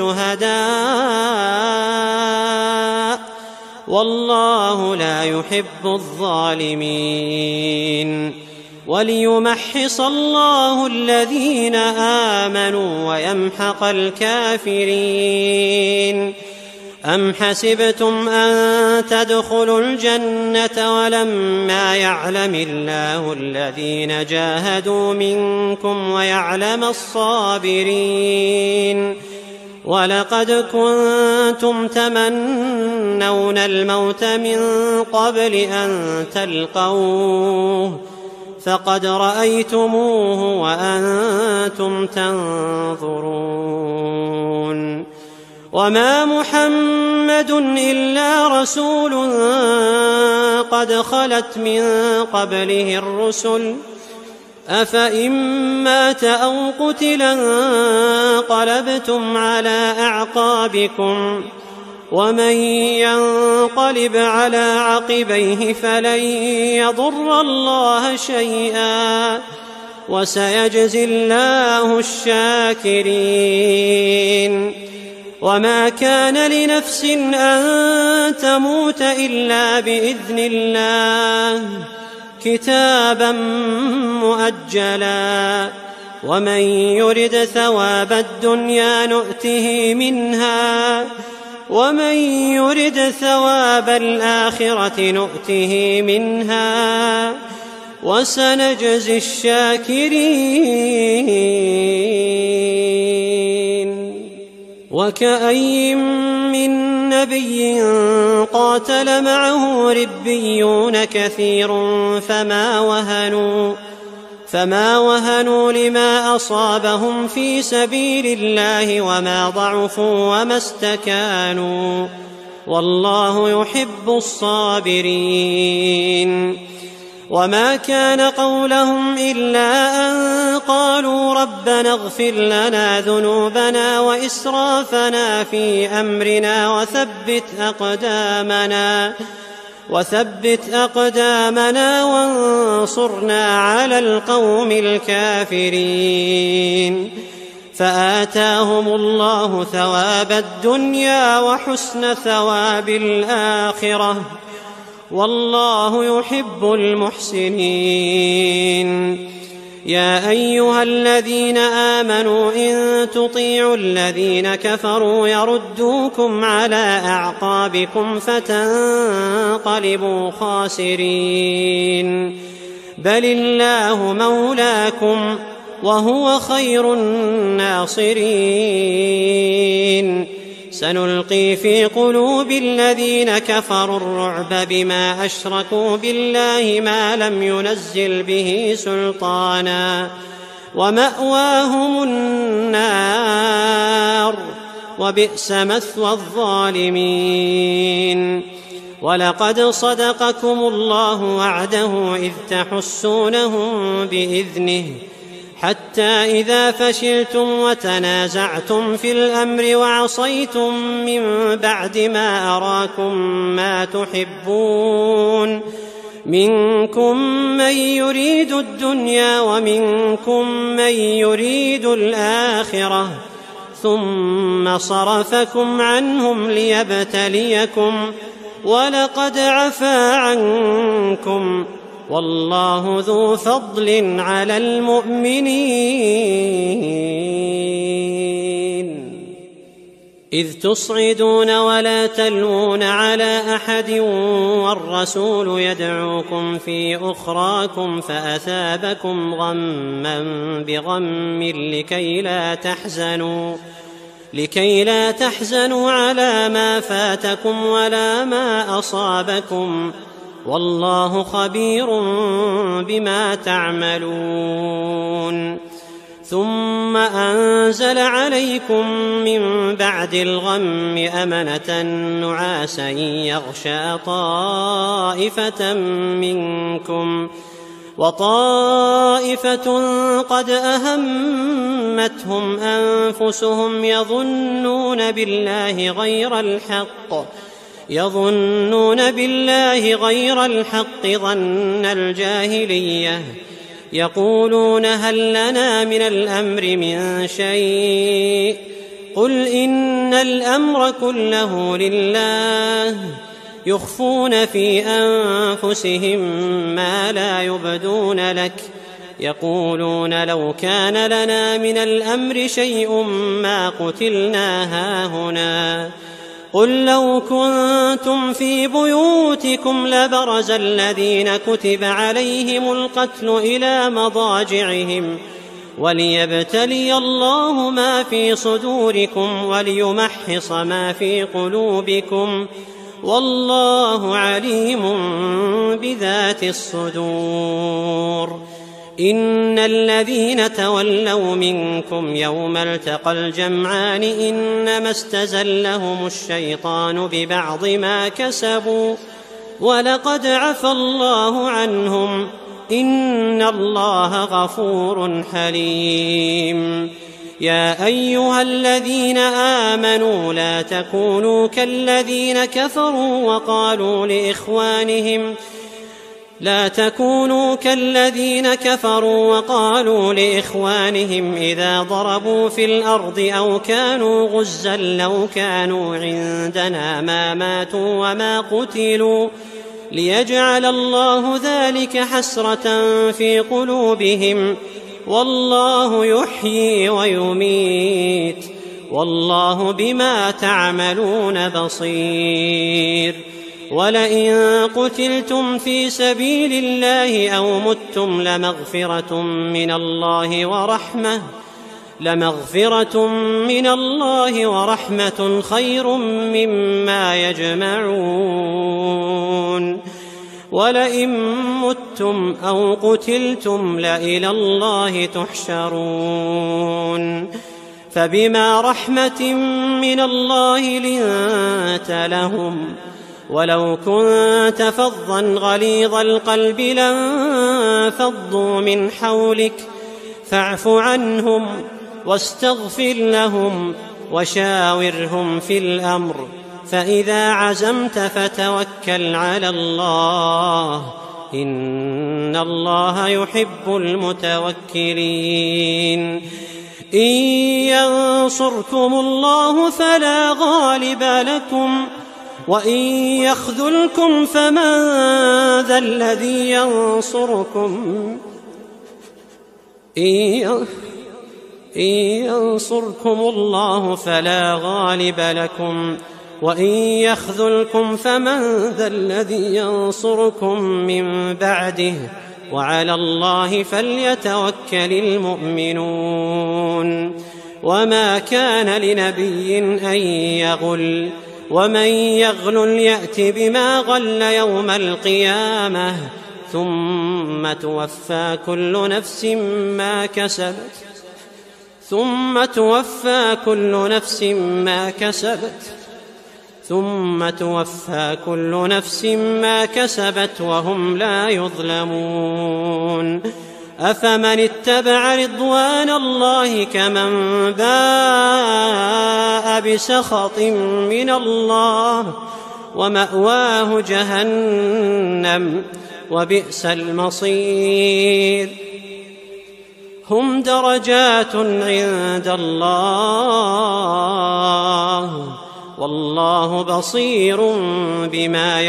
شهداء والله لا يحب الظالمين. وليمحص الله الذين آمنوا ويمحق الكافرين. أم حسبتم أن تدخلوا الجنة ولما يعلم الله الذين جاهدوا منكم ويعلم الصابرين. ولقد كنتم تمنون الموت من قبل أن تلقوه فقد رأيتموه وأنتم تنظرون. وما محمد إلا رسول قد خلت من قبله الرسل أفإن مات أو قتلا انقلبتم على أعقابكم ومن ينقلب على عقبيه فلن يضر الله شيئا وسيجزي الله الشاكرين. وما كان لنفس أن تموت إلا بإذن الله كتابا مؤجلا ومن يرد ثواب الدنيا نؤته منها ومن يرد ثواب الآخرة نؤته منها وسنجزي الشاكرين. وكأي من نبي قاتل معه ربيون كثير فما وهنوا فما وهنوا لما أصابهم في سبيل الله وما ضعفوا وما استكانوا والله يحب الصابرين. وما كان قولهم إلا أن قالوا ربنا اغفر لنا ذنوبنا وإسرافنا في أمرنا وثبت أقدامنا وثبت أقدامنا وانصرنا على القوم الكافرين. فآتاهم الله ثواب الدنيا وحسن ثواب الآخرة والله يحب المحسنين. يا أيها الذين آمنوا إن تطيعوا الذين كفروا يردوكم على أعقابكم فتنقلبوا خاسرين. بل الله مولاكم وهو خير الناصرين. سنلقي في قلوب الذين كفروا الرعب بما أشركوا بالله ما لم ينزل به سلطانا ومأواهم النار وبئس مثوى الظالمين. ولقد صدقكم الله وعده إذ تحسونهم بإذنه حتى إذا فشلتم وتنازعتم في الأمر وعصيتم من بعد ما أراكم ما تحبون منكم من يريد الدنيا ومنكم من يريد الآخرة ثم صرفكم عنهم ليبتليكم ولقد عفا عنكم والله ذو فضل على المؤمنين. إذ تصعدون ولا تلوون على أحد والرسول يدعوكم في أخراكم فأثابكم غما بغم لكي لا تحزنوا لكي لا تحزنوا على ما فاتكم ولا ما أصابكم والله خبير بما تعملون. ثم أنزل عليكم من بعد الغم أمنة نعاسا يغشى طائفة منكم وطائفة قد أهمتهم أنفسهم يظنون بالله غير الحق يظنون بالله غير الحق ظن الجاهلية يقولون هل لنا من الأمر من شيء قل إن الأمر كله لله يخفون في أنفسهم ما لا يبدون لك يقولون لو كان لنا من الأمر شيء ما قتلنا هاهنا قل لو كنتم في بيوتكم لبرز الذين كتب عليهم القتل إلى مضاجعهم وليبتلي الله ما في صدوركم وليمحص ما في قلوبكم والله عليم بذات الصدور. إن الذين تولوا منكم يوم التقى الجمعان إنما استزلهم الشيطان ببعض ما كسبوا ولقد عفى الله عنهم إن الله غفور حليم. يا أيها الذين آمنوا لا تكونوا كالذين كفروا وقالوا لإخوانهم لا تكونوا كالذين كفروا وقالوا لإخوانهم إذا ضربوا في الأرض أو كانوا غزا لو كانوا عندنا ما ماتوا وما قتلوا ليجعل الله ذلك حسرة في قلوبهم والله يحيي ويميت والله بما تعملون بصير. ولئن قتلتم في سبيل الله أو متم لمغفرة من الله ورحمة لمغفرة من الله ورحمة خير مما يجمعون. ولئن متم أو قتلتم لإلى الله تحشرون. فبما رحمة من الله لنت لهم ولو كنت فظا غليظ القلب لانفضوا من حولك فاعف عنهم واستغفر لهم وشاورهم في الأمر فإذا عزمت فتوكل على الله إن الله يحب المتوكلين. إن ينصركم الله فلا غالب لكم وإن يخذلكم فمن ذا الذي ينصركم إن ينصركم الله فلا غالب لكم وإن يخذلكم فمن ذا الذي ينصركم من بعده وعلى الله فليتوكل المؤمنون. وما كان لنبي أن يغل ومن يغل يأت بما غل يوم القيامة ثم توفى كل نفس ما كسبت ثم توفى كل نفس ما كسبت ثم توفى كل نفس ما كسبت وهم لا يظلمون. أفمن اتبع رضوان الله كمن باء بسخط من الله ومأواه جهنم وبئس المصير. هم درجات عند الله والله بصير بما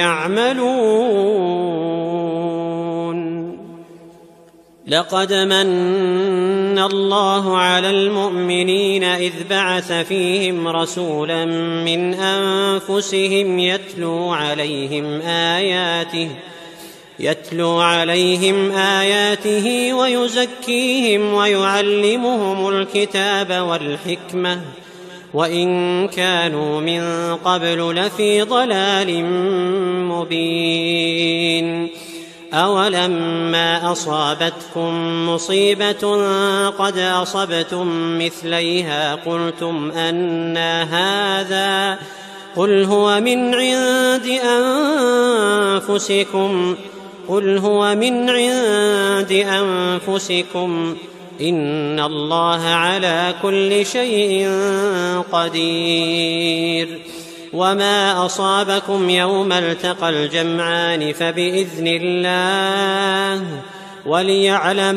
يعملون. لقد من الله على المؤمنين إذ بعث فيهم رسولا من أنفسهم يتلو عليهم آياته يتلو عليهم آياته ويزكيهم ويعلمهم الكتاب والحكمة وإن كانوا من قبل لفي ضلال مبين. أولما أصابتكم مصيبة قد أصبتم مثليها قلتم أنى هذا قل هو من عند أنفسكم قل هو من عند أنفسكم إن الله على كل شيء قدير. وما أصابكم يوم التقى الجمعان فبإذن الله وليعلم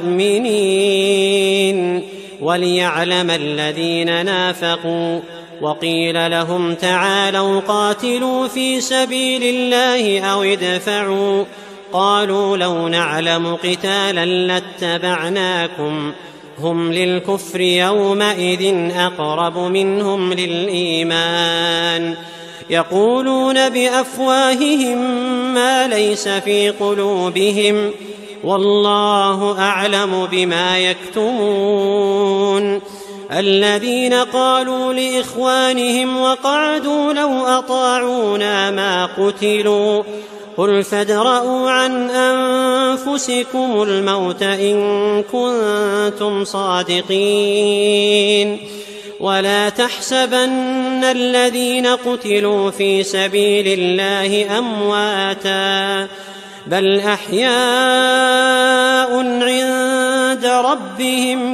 المؤمنين وليعلم الذين نافقوا. وقيل لهم تعالوا قاتلوا في سبيل الله أو ادفعوا قالوا لو نعلم قتالا لاتبعناكم هم للكفر يومئذ أقرب منهم للإيمان يقولون بأفواههم ما ليس في قلوبهم والله أعلم بما يكتمون. الذين قالوا لإخوانهم وقعدوا لو أطاعونا ما قتلوا قل فادرءوا عن أنفسكم الموت إن كنتم صادقين. ولا تحسبن الذين قتلوا في سبيل الله أمواتا بل أحياء عند ربهم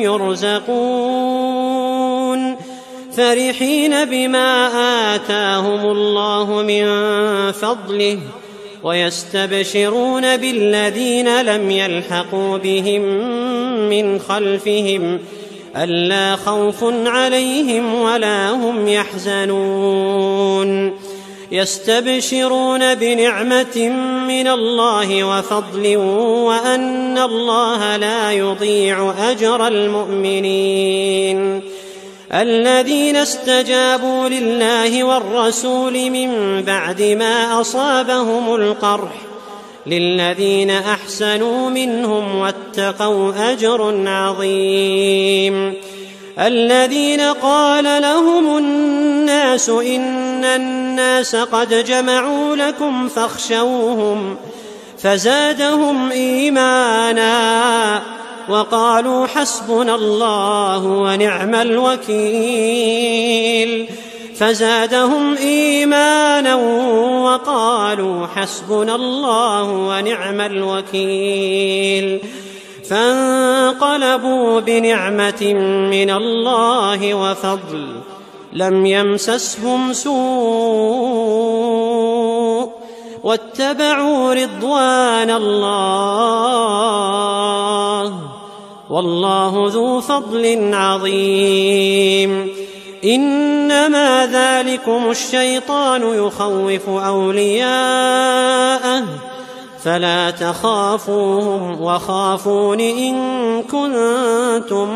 يرزقون فرحين بما آتاهم الله من فضله ويستبشرون بالذين لم يلحقوا بهم من خلفهم ألا خوف عليهم ولا هم يحزنون يستبشرون بنعمة من الله وفضل وأن الله لا يضيع أجر المؤمنين الذين استجابوا لله والرسول من بعد ما أصابهم القرح للذين أحسنوا منهم واتقوا أجر عظيم الذين قال لهم الناس إن الناس قد جمعوا لكم فاخشوهم فزادهم إيمانا وقالوا حسبنا الله ونعم الوكيل فزادهم إيمانا وقالوا حسبنا الله ونعم الوكيل فانقلبوا بنعمة من الله وفضل لم يمسسهم سوء واتبعوا رضوان الله والله ذو فضل عظيم إنما ذلكم الشيطان يخوف أولياءه فلا تخافوهم وخافون إن كنتم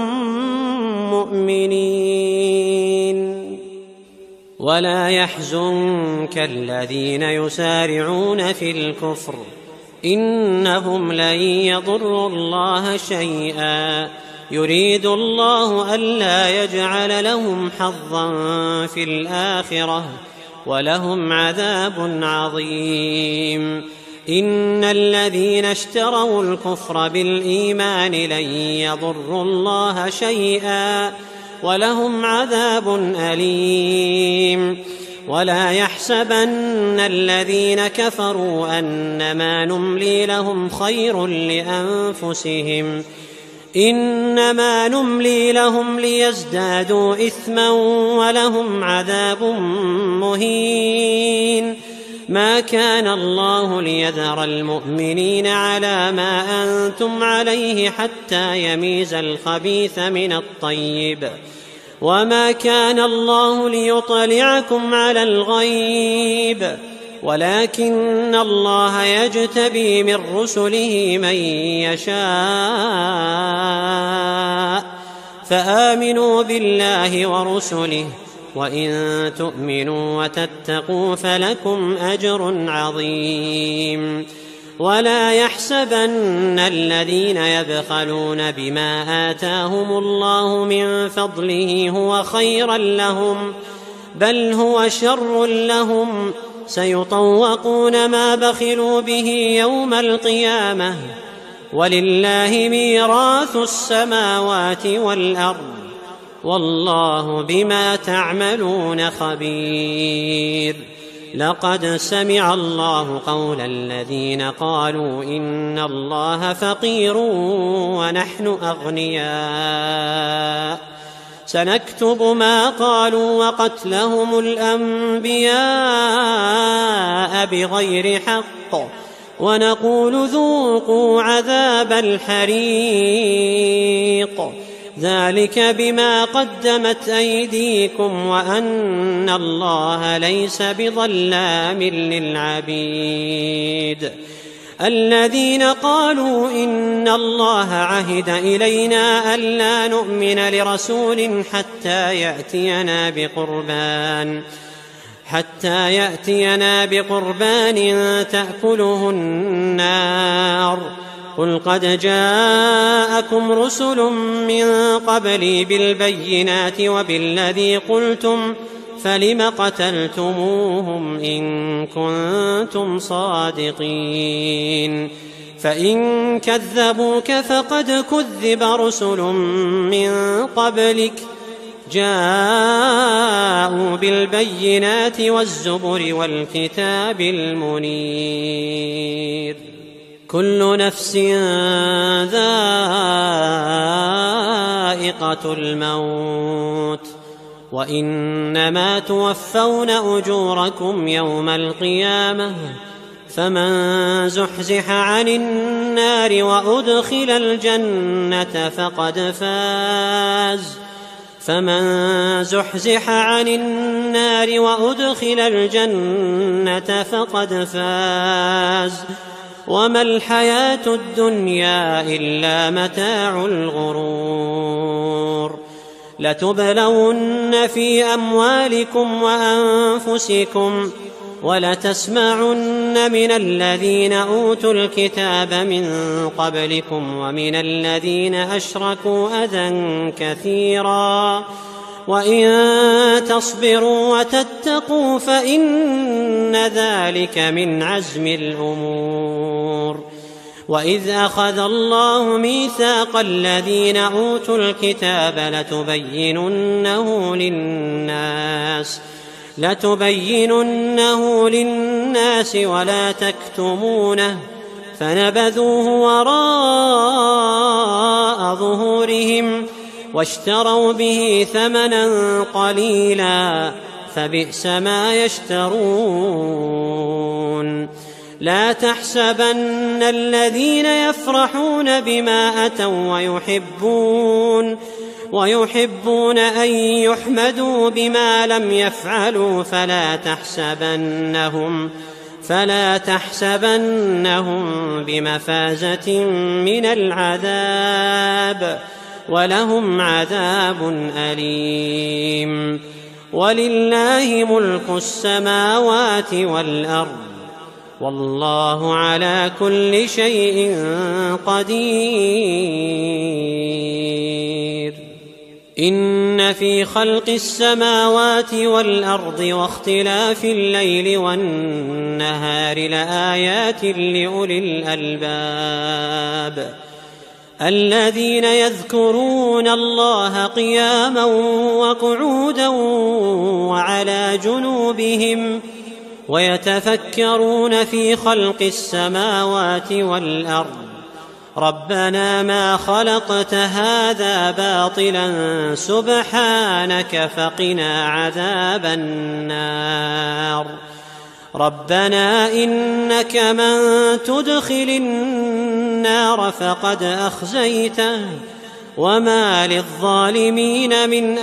مؤمنين ولا يحزنك الذين يسارعون في الكفر إنهم لن يضروا الله شيئا يريد الله ألا يجعل لهم حظا في الآخرة ولهم عذاب عظيم إن الذين اشتروا الكفر بالإيمان لن يضروا الله شيئا ولهم عذاب أليم ولا يحسبن الذين كفروا أنما نملي لهم خير لأنفسهم إنما نملي لهم ليزدادوا إثما ولهم عذاب مهين ما كان الله ليذر المؤمنين على ما أنتم عليه حتى يميز الخبيث من الطيب وما كان الله ليطلعكم على الغيب ولكن الله يجتبي من رسله من يشاء فآمنوا بالله ورسله وإن تؤمنوا وتتقوا فلكم أجر عظيم ولا يحسبن الذين يبخلون بما آتاهم الله من فضله هو خيرا لهم بل هو شر لهم سيطوقون ما بخلوا به يوم القيامة ولله ميراث السماوات والأرض والله بما تعملون خبير لقد سمع الله قول الذين قالوا إن الله فقير ونحن أغنياء سنكتب ما قالوا وقتلهم الأنبياء بغير حق ونقول ذوقوا عذاب الحريق ذلك بما قدمت أيديكم وأن الله ليس بظلام للعبيد الذين قالوا إن الله عهد إلينا ألا نؤمن لرسول حتى يأتينا بقربان حتى يأتينا بقربان تأكله النار قل قد جاءكم رسل من قبلي بالبينات وبالذي قلتم فلم قتلتموهم إن كنتم صادقين فإن كذبوك فقد كذب رسل من قبلك جاءوا بالبينات والزبر والكتاب المنير كل نفس ذائقة الموت وإنما توفون أجوركم يوم القيامة فمن زحزح عن النار وأدخل الجنة فقد فاز فمن زحزح عن النار وأدخل الجنة فقد فاز وما الحياة الدنيا إلا متاع الغرور لتبلون في أموالكم وأنفسكم ولتسمعن من الذين أوتوا الكتاب من قبلكم ومن الذين أشركوا أذى كثيرا وإن تصبروا وتتقوا فإن ذلك من عزم الأمور وإذ أخذ الله ميثاق الذين أوتوا الكتاب لتبيننه للناس لتبيننه للناس ولا تكتمونه فنبذوه وراء ظهورهم واشتروا به ثمنا قليلا فبئس ما يشترون لا تحسبن الذين يفرحون بما أتوا ويحبون ويحبون أن يحمدوا بما لم يفعلوا فلا تحسبنهم فلا تحسبنهم بمفازة من العذاب ولهم عذاب أليم ولله ملك السماوات والأرض والله على كل شيء قدير إن في خلق السماوات والأرض واختلاف الليل والنهار لآيات لأولي الألباب الذين يذكرون الله قياما وقعودا وعلى جنوبهم ويتفكرون في خلق السماوات والأرض ربنا ما خلقت هذا باطلا سبحانك فقنا عذاب النار ربنا إنك من تدخل النار فقد أخزيته وما للظالمين من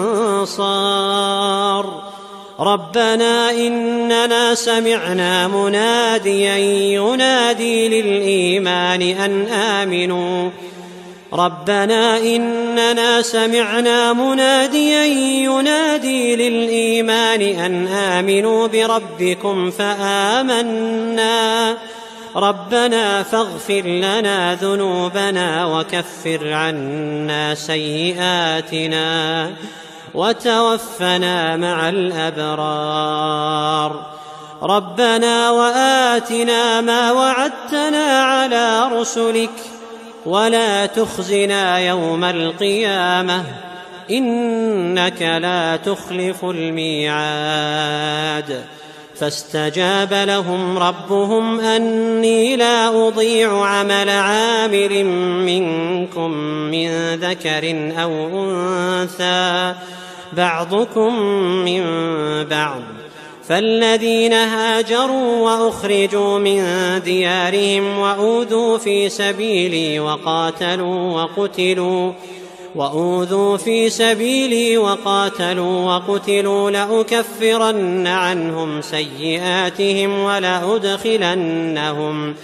أنصار ربنا إننا سمعنا مناديا ينادي للإيمان أن آمنوا ربنا إننا سمعنا مناديا ينادي للإيمان أن آمنوا بربكم فآمنا ربنا فاغفر لنا ذنوبنا وكفر عنا سيئاتنا وتوفنا مع الأبرار ربنا وآتنا ما وعدتنا على رسلك ولا تخزنا يوم القيامة إنك لا تخلف الميعاد فاستجاب لهم ربهم أني لا أضيع عمل عامل منكم من ذكر أو أنثى بعضكم من بعض فالذين هاجروا وأخرجوا من ديارهم وأوذوا في سبيلي وقاتلوا وقتلوا وأوذوا في سبيلي وقاتلوا وقتلوا لأكفرن عنهم سيئاتهم ولأدخلنهم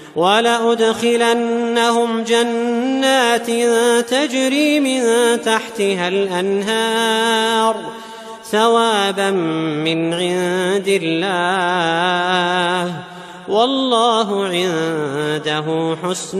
ولأدخلنهم جنات تجري من تحتها الأنهار ثوابا من عند الله والله عنده حسن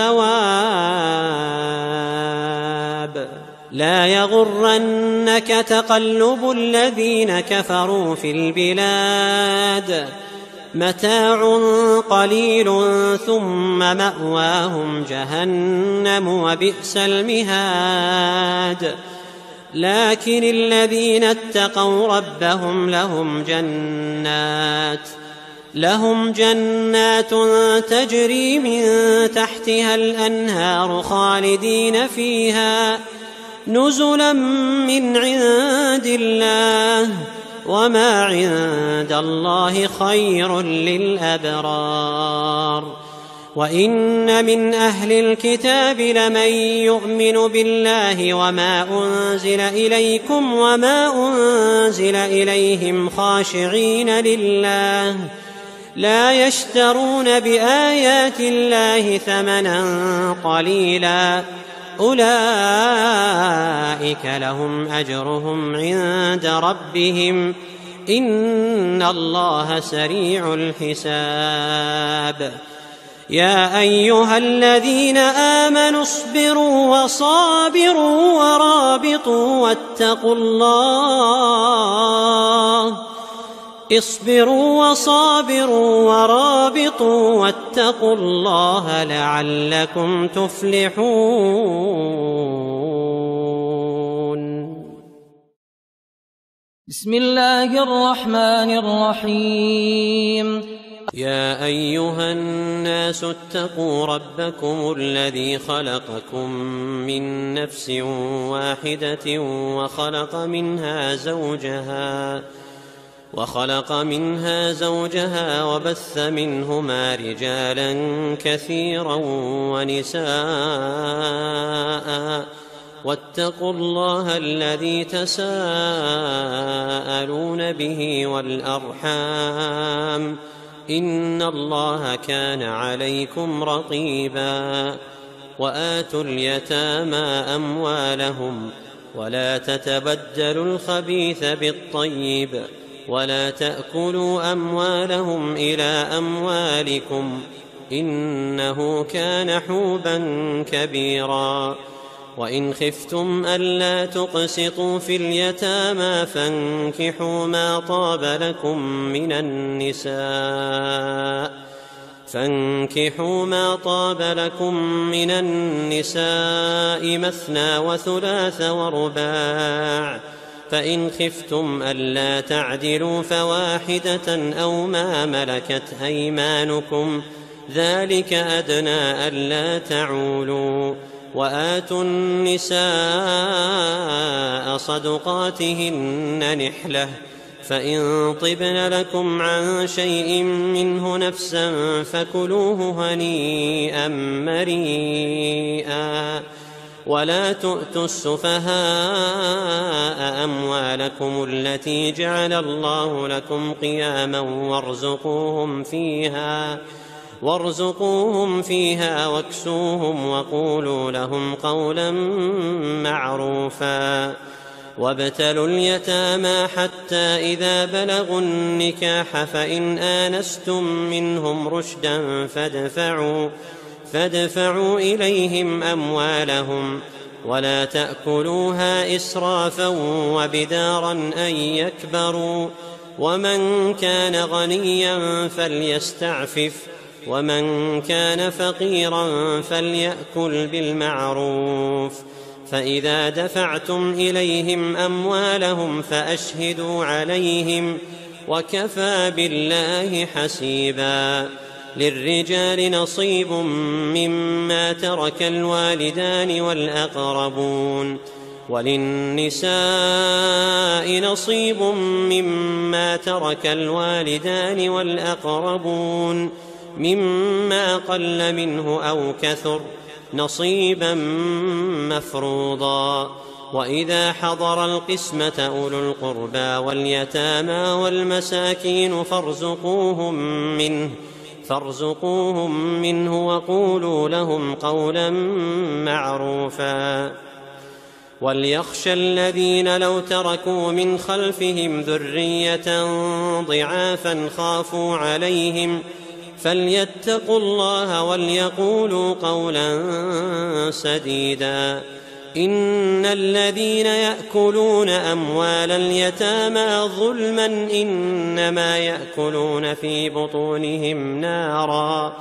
الثواب لا يغرنك تقلب الذين كفروا في البلاد متاع قليل ثم مأواهم جهنم وبئس المهاد لكن الذين اتقوا ربهم لهم جنات لهم جنات تجري من تحتها الأنهار خالدين فيها نزلا من عند الله وما عند الله خير للأبرار. وإن من أهل الكتاب لمن يؤمن بالله وما أنزل إليكم وما أنزل إليهم خاشعين لله لا يشترون بآيات الله ثمنا قليلا أولئك لهم أجرهم عند ربهم إن الله سريع الحساب. يا أيها الذين آمنوا اصبروا وصابروا ورابطوا واتقوا الله اصبروا وصابروا ورابطوا واتقوا الله لعلكم تفلحون. بسم الله الرحمن الرحيم. يا أيها الناس اتقوا ربكم الذي خلقكم من نفس واحدة وخلق منها زوجها وخلق منها زوجها وبث منهما رجالا كثيرا ونساء واتقوا الله الذي تساءلون به والأرحام إن الله كان عليكم رقيبا. وآتوا اليتامى أموالهم ولا تتبدلوا الخبيث بالطيب ولا تأكلوا أموالهم إلى أموالكم إنه كان حوبا كبيرا. وإن خفتم ألا تقسطوا في اليتامى فانكحوا ما طاب لكم من النساء فانكحوا ما طاب لكم من النساء مثنى وثلاث ورباع فإن خفتم ألا تعدلوا فواحدة أو ما ملكت أيمانكم ذلك أدنى ألا تعولوا. وآتوا النساء صدقاتهن نحلة فإن طبن لكم عن شيء منه نفسا فكلوه هنيئا مريئا. ولا تؤتوا السفهاء أموالكم التي جعل الله لكم قياما وارزقوهم فيها وارزقوهم فيها واكسوهم وقولوا لهم قولا معروفا. وابتلوا اليتامى حتى إذا بلغوا النكاح فإن آنستم منهم رشدا فادفعوا, فادفعوا إليهم أموالهم ولا تأكلوها إسرافا وبدارا أن يكبروا. ومن كان غنيا فليستعفف ومن كان فقيرا فليأكل بالمعروف. فإذا دفعتم إليهم أموالهم فأشهدوا عليهم وكفى بالله حسيبا. للرجال نصيب مما ترك الوالدان والأقربون وللنساء نصيب مما ترك الوالدان والأقربون مما قل منه أو كثر نصيبا مفروضا. وإذا حضر القسمة أولو القربى واليتامى والمساكين فارزقوهم منه فارزقوهم منه وقولوا لهم قولا معروفا. وليخشى الذين لو تركوا من خلفهم ذرية ضعافا خافوا عليهم فليتقوا الله وليقولوا قولا سديدا. إن الذين يأكلون أموال اليتامى ظلما إنما يأكلون في بطونهم نارا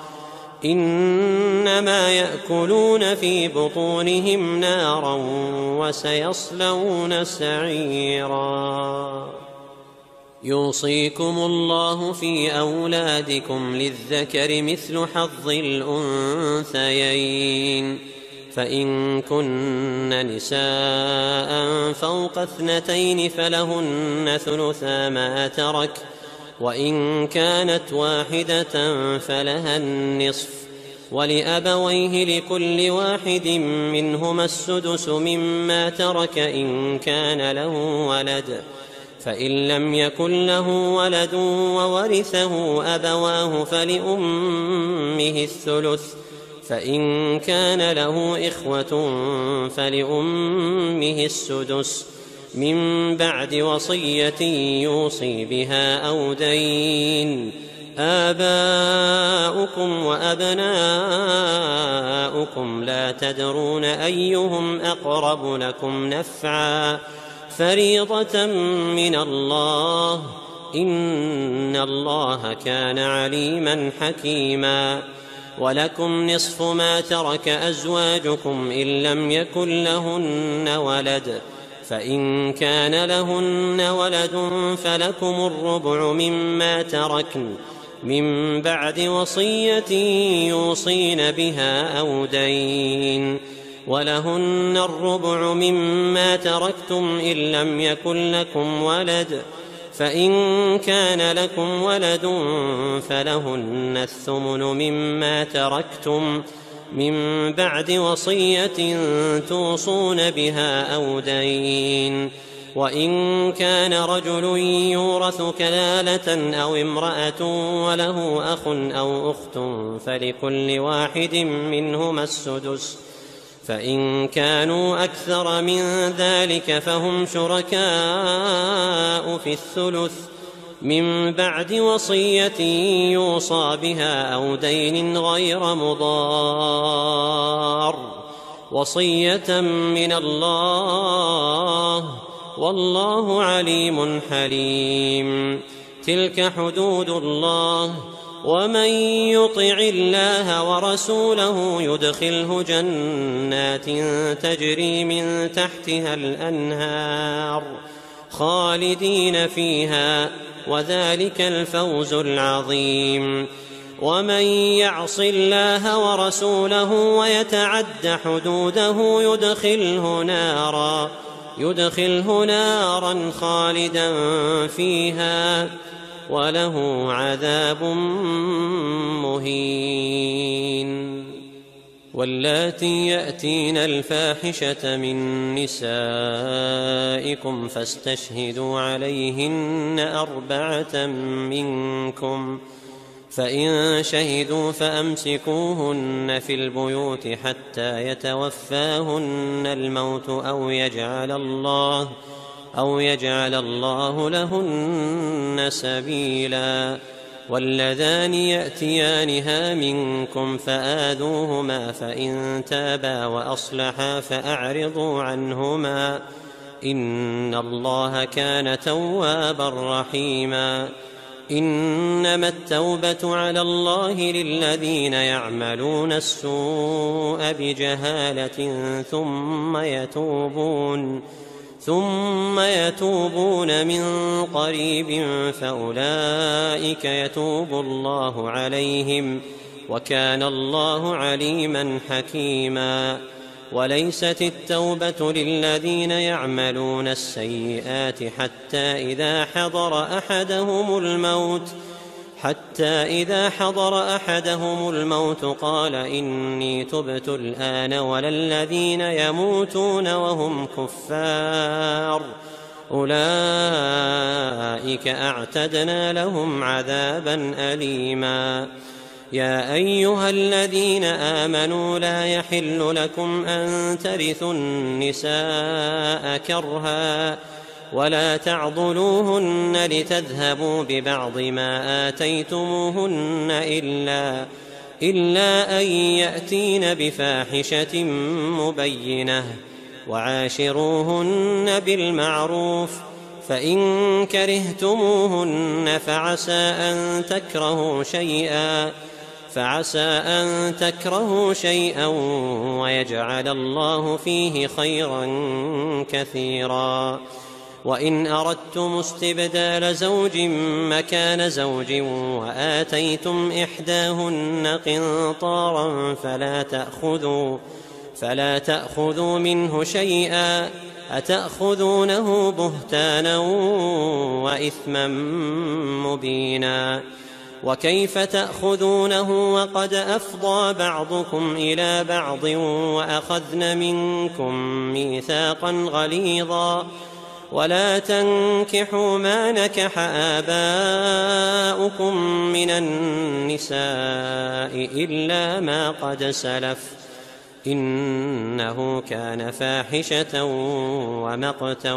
إنما يأكلون في بطونهم نارا وسيصلون سعيرا. يوصيكم الله في أولادكم للذكر مثل حظ الأنثيين فإن كن نساء فوق اثنتين فلهن ثلثا ما ترك، وإن كانت واحدة فلها النصف، ولأبويه لكل واحد منهما السدس مما ترك إن كان له ولد، فإن لم يكن له ولد وورثه أبواه فلأمه الثلث، فإن كان له إخوة فلأمه السدس من بعد وصية يوصي بها أو دين. آباؤكم وأبناؤكم لا تدرون أيهم أقرب لكم نفعا، فريضة من الله، إن الله كان عليما حكيما. ولكم نصف ما ترك أزواجكم إن لم يكن لهن ولد، فإن كان لهن ولد فلكم الربع مما تركن من بعد وصية يوصين بها أو دين، ولهن الربع مما تركتم إن لم يكن لكم ولد، فإن كان لكم ولد فلهن الثمن مما تركتم من بعد وصية توصون بها أو دين. وإن كان رجل يورث كلالة أو امرأة وله أخ أو أخت فلكل واحد منهما السدس، فإن كانوا أكثر من ذلك فهم شركاء في الثلث من بعد وصية يوصى بها أو دين غير مضار، وصية من الله، والله عليم حليم. تلك حدود الله، ومن يطع الله ورسوله يدخله جنات تجري من تحتها الأنهار خالدين فيها، وذلك الفوز العظيم. ومن يعص الله ورسوله ويتعد حدوده يدخله نارا يدخله نارا خالدا فيها، وله عذاب مهين. واللاتي يأتين الفاحشة من نسائكم فاستشهدوا عليهن أربعة منكم، فإن شهدوا فأمسكوهن في البيوت حتى يتوفاهن الموت أو يجعل الله أو يجعل الله لهن سبيلا. واللذان يأتيانها منكم فآذوهما، فإن تابا وأصلحا فأعرضوا عنهما، إن الله كان توابا رحيما. إنما التوبة على الله للذين يعملون السوء بجهالة ثم يتوبون ثم يتوبون من قريب فأولئك يتوب الله عليهم، وكان الله عليما حكيما. وليست التوبة للذين يعملون السيئات حتى إذا حضر أحدهم الموت حتى إذا حضر أحدهم الموت قال إني تبت الآن، ولا الذين يموتون وهم كفار، أولئك أعتدنا لهم عذابا أليما. يا أيها الذين آمنوا لا يحل لكم أن ترثوا النساء كرها، ولا تعضلوهن لتذهبوا ببعض ما آتيتموهن إلا, إلا أن يأتين بفاحشة مبينة، وعاشروهن بالمعروف، فإن كرهتموهن فعسى أن تكرهوا شيئا فعسى أن تكرهوا شيئا ويجعل الله فيه خيرا كثيرا. وإن أردتم استبدال زوج مكان زوج وآتيتم إحداهن قنطارا فلا تأخذوا فلا تأخذوا منه شيئا أتأخذونه بهتانا وإثما مبينا وكيف تأخذونه وقد أفضى بعضكم إلى بعض وأخذن منكم ميثاقا غليظا ولا تنكحوا ما نكح آباؤكم من النساء إلا ما قد سلف إنه كان فاحشة ومقتا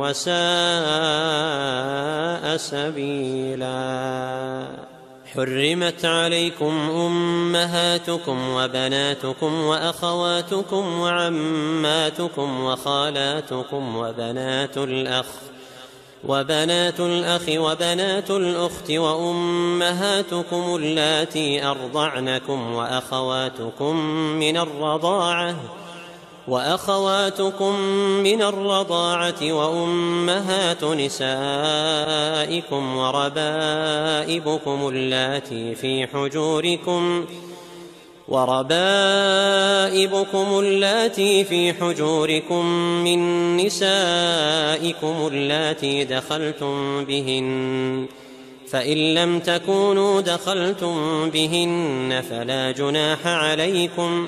وساء سبيلا. حرمت عليكم أمهاتكم وبناتكم وأخواتكم وعماتكم وخالاتكم وبنات الأخ وبنات الأخ وبنات الأخت وأمهاتكم اللاتي أرضعنكم وأخواتكم من الرضاعة وأخواتكم من الرضاعة وأمهات نسائكم وربائبكم اللاتي في حجوركم وربائبكم اللاتي في حجوركم من نسائكم اللاتي دخلتم بهن فإن لم تكونوا دخلتم بهن فلا جناح عليكم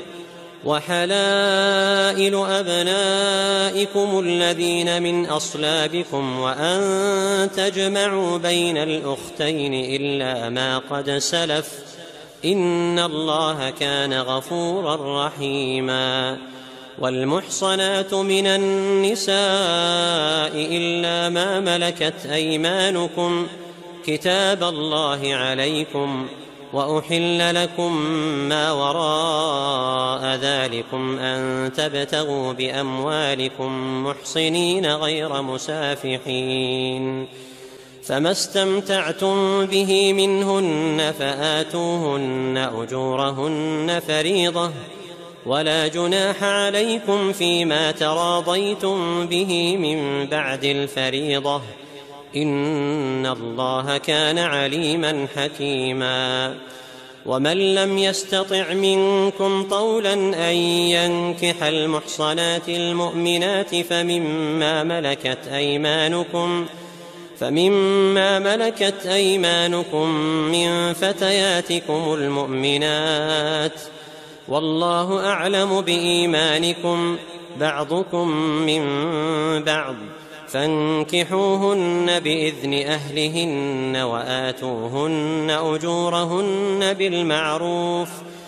وحلائل أبنائكم الذين من أصلابكم وأن تجمعوا بين الأختين إلا ما قد سلف إن الله كان غفورا رحيما. والمحصنات من النساء إلا ما ملكت أيمانكم كتاب الله عليكم وأحل لكم ما وراء ذلكم أن تبتغوا بأموالكم محصنين غير مسافحين فما استمتعتم به منهن فآتوهن أجورهن فريضة ولا جناح عليكم فيما تراضيتم به من بعد الفريضة إن الله كان عليما حكيما. ومن لم يستطع منكم طولا أن ينكح المحصنات المؤمنات فمما ملكت أيمانكم فمما ملكت أيمانكم من فتياتكم المؤمنات والله أعلم بإيمانكم بعضكم من بعض فانكحوهن بإذن أهلهن وآتوهن أجورهن بالمعروف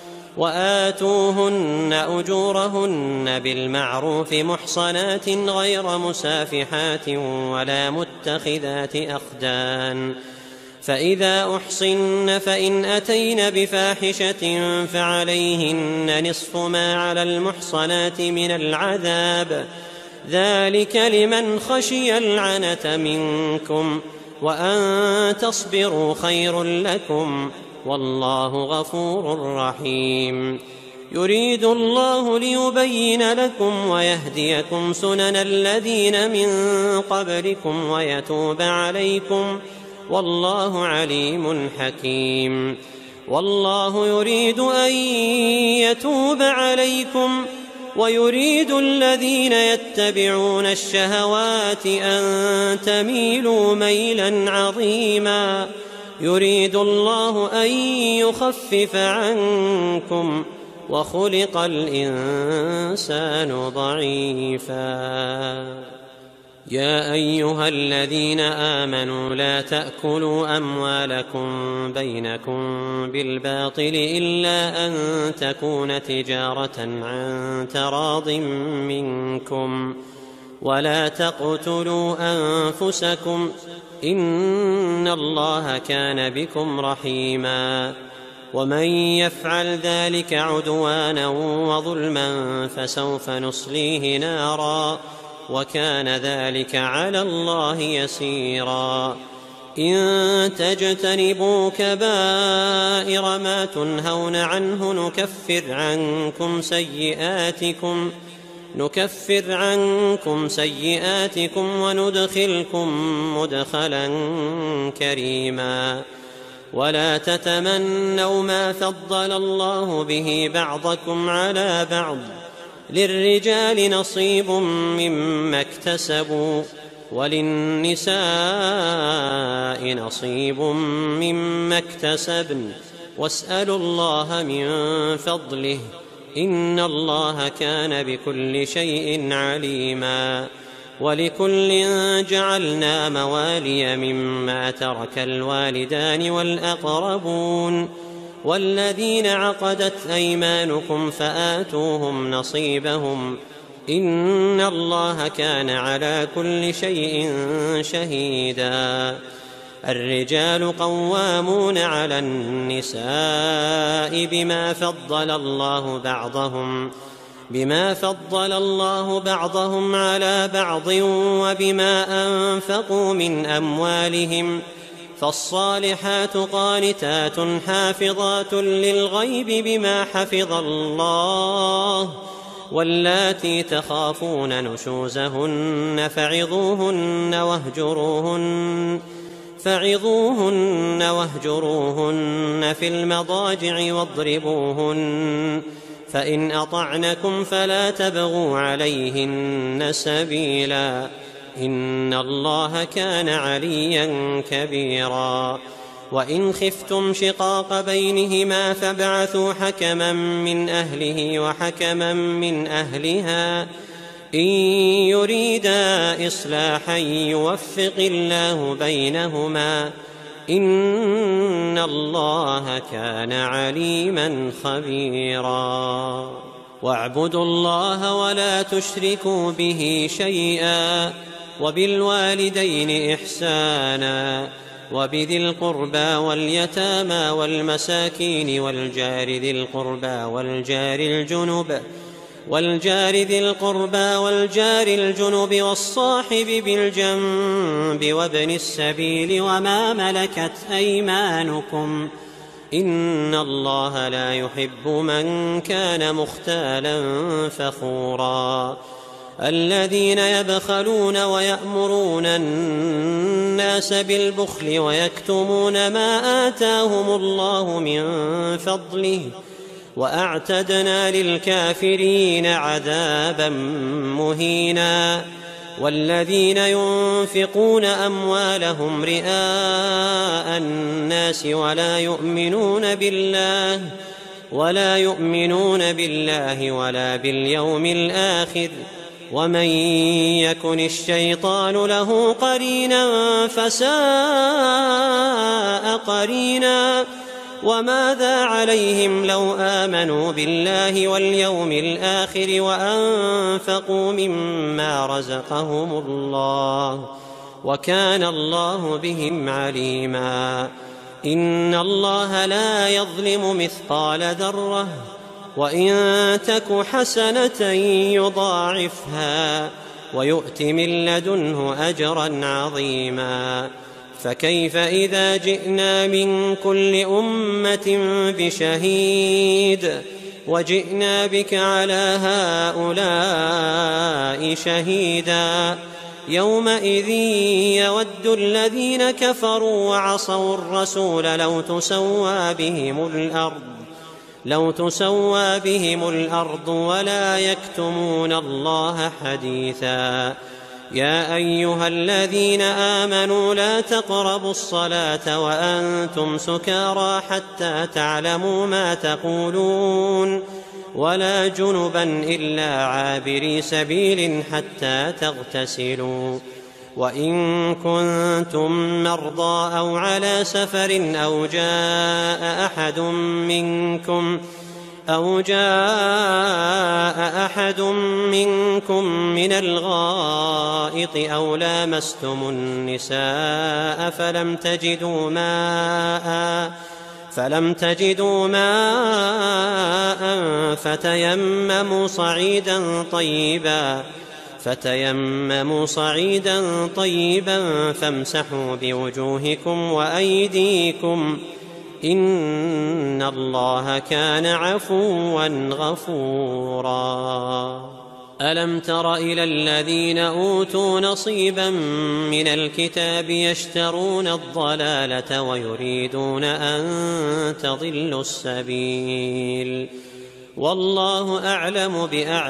وآتوهن أجورهن بالمعروف محصنات غير مسافحات ولا متخذات أخدان فإذا أحصن فإن أتين بفاحشة فعليهن نصف ما على المحصنات من العذاب ذلك لمن خشي العنة منكم وأن تصبروا خير لكم والله غفور رحيم. يريد الله ليبين لكم ويهديكم سنن الذين من قبلكم ويتوب عليكم والله عليم حكيم. والله يريد أن يتوب عليكم ويريد الذين يتبعون الشهوات أن تميلوا ميلا عظيما. يريد الله أن يخفف عنكم وخلق الإنسان ضعيفا. يا أيها الذين آمنوا لا تأكلوا أموالكم بينكم بالباطل إلا أن تكون تجارة عن تراض منكم ولا تقتلوا أنفسكم إن الله كان بكم رحيما. ومن يفعل ذلك عدوانا وظلما فسوف نصليه نارا وكان ذلك على الله يسيرا. إن تجتنبوا كبائر ما تنهون عنه نكفر عنكم سيئاتكم نكفر عنكم سيئاتكم وندخلكم مدخلا كريما. ولا تتمنوا ما فضل الله به بعضكم على بعض للرجال نصيب مما اكتسبوا وللنساء نصيب مما اكتسبن واسألوا الله من فضله إن الله كان بكل شيء عليما. ولكل جعلنا موالي مما ترك الوالدان والأقربون والذين عقدت أيمانكم فآتوهم نصيبهم إن الله كان على كل شيء شهيدا. الرجال قوامون على النساء بما فضل الله بعضهم بما فضل الله بعضهم على بعض وبما أنفقوا من أموالهم فالصالحات قانتات حافظات للغيب بما حفظ الله واللاتي تخافون نشوزهن فعظوهن واهجروهن فعظوهن واهجروهن في المضاجع واضربوهن فإن أطعنكم فلا تبغوا عليهن سبيلا إن الله كان عليا كبيرا. وإن خفتم شقاق بينهما فابعثوا حكما من أهله وحكما من أهلها إن يريدا إصلاحا يوفق الله بينهما إن الله كان عليما خبيرا. واعبدوا الله ولا تشركوا به شيئا وبالوالدين إحسانا وبذي القربى واليتامى والمساكين والجار ذي القربى والجار الجنب والجار ذي القربى والجار الجنب والصاحب بالجنب وابن السبيل وما ملكت أيمانكم إن الله لا يحب من كان مختالا فخورا. الذين يبخلون ويأمرون الناس بالبخل ويكتمون ما آتاهم الله من فضله وأعتدنا للكافرين عذابا مهينا. والذين ينفقون أموالهم رئاء الناس ولا يؤمنون بالله ولا يؤمنون بالله ولا باليوم الآخر ومن يكن الشيطان له قرينا فساء قرينا. وماذا عليهم لو آمنوا بالله واليوم الآخر وأنفقوا مما رزقهم الله وكان الله بهم عليما. إن الله لا يظلم مثقال ذرة وإن تك حسنة يضاعفها ويؤت من لدنه أجرا عظيما. فكيف إذا جئنا من كل أمة بشهيد وجئنا بك على هؤلاء شهيدا يومئذ يود الذين كفروا وعصوا الرسول لو تسوى بهم الأرض لو تسوى بهم الأرض ولا يكتمون الله حديثا. يا أيها الذين آمنوا لا تقربوا الصلاة وأنتم سكارى حتى تعلموا ما تقولون ولا جنبا إلا عابري سبيل حتى تغتسلوا. وإن كنتم مرضى أو على سفر أو جاء أحد منكم أو جاء أحد منكم من الغائط أو لامستم النساء فلم تجدوا ماء فلم تجدوا ماء فتيمموا صعيدا طيبا فتيمموا صعيدا طيبا فامسحوا بوجوهكم وأيديكم إن الله كان عفوا غفورا. ألم تر إلى الذين أوتوا نصيبا من الكتاب يشترون الضلالة ويريدون أن تضلوا السبيل والله أعلم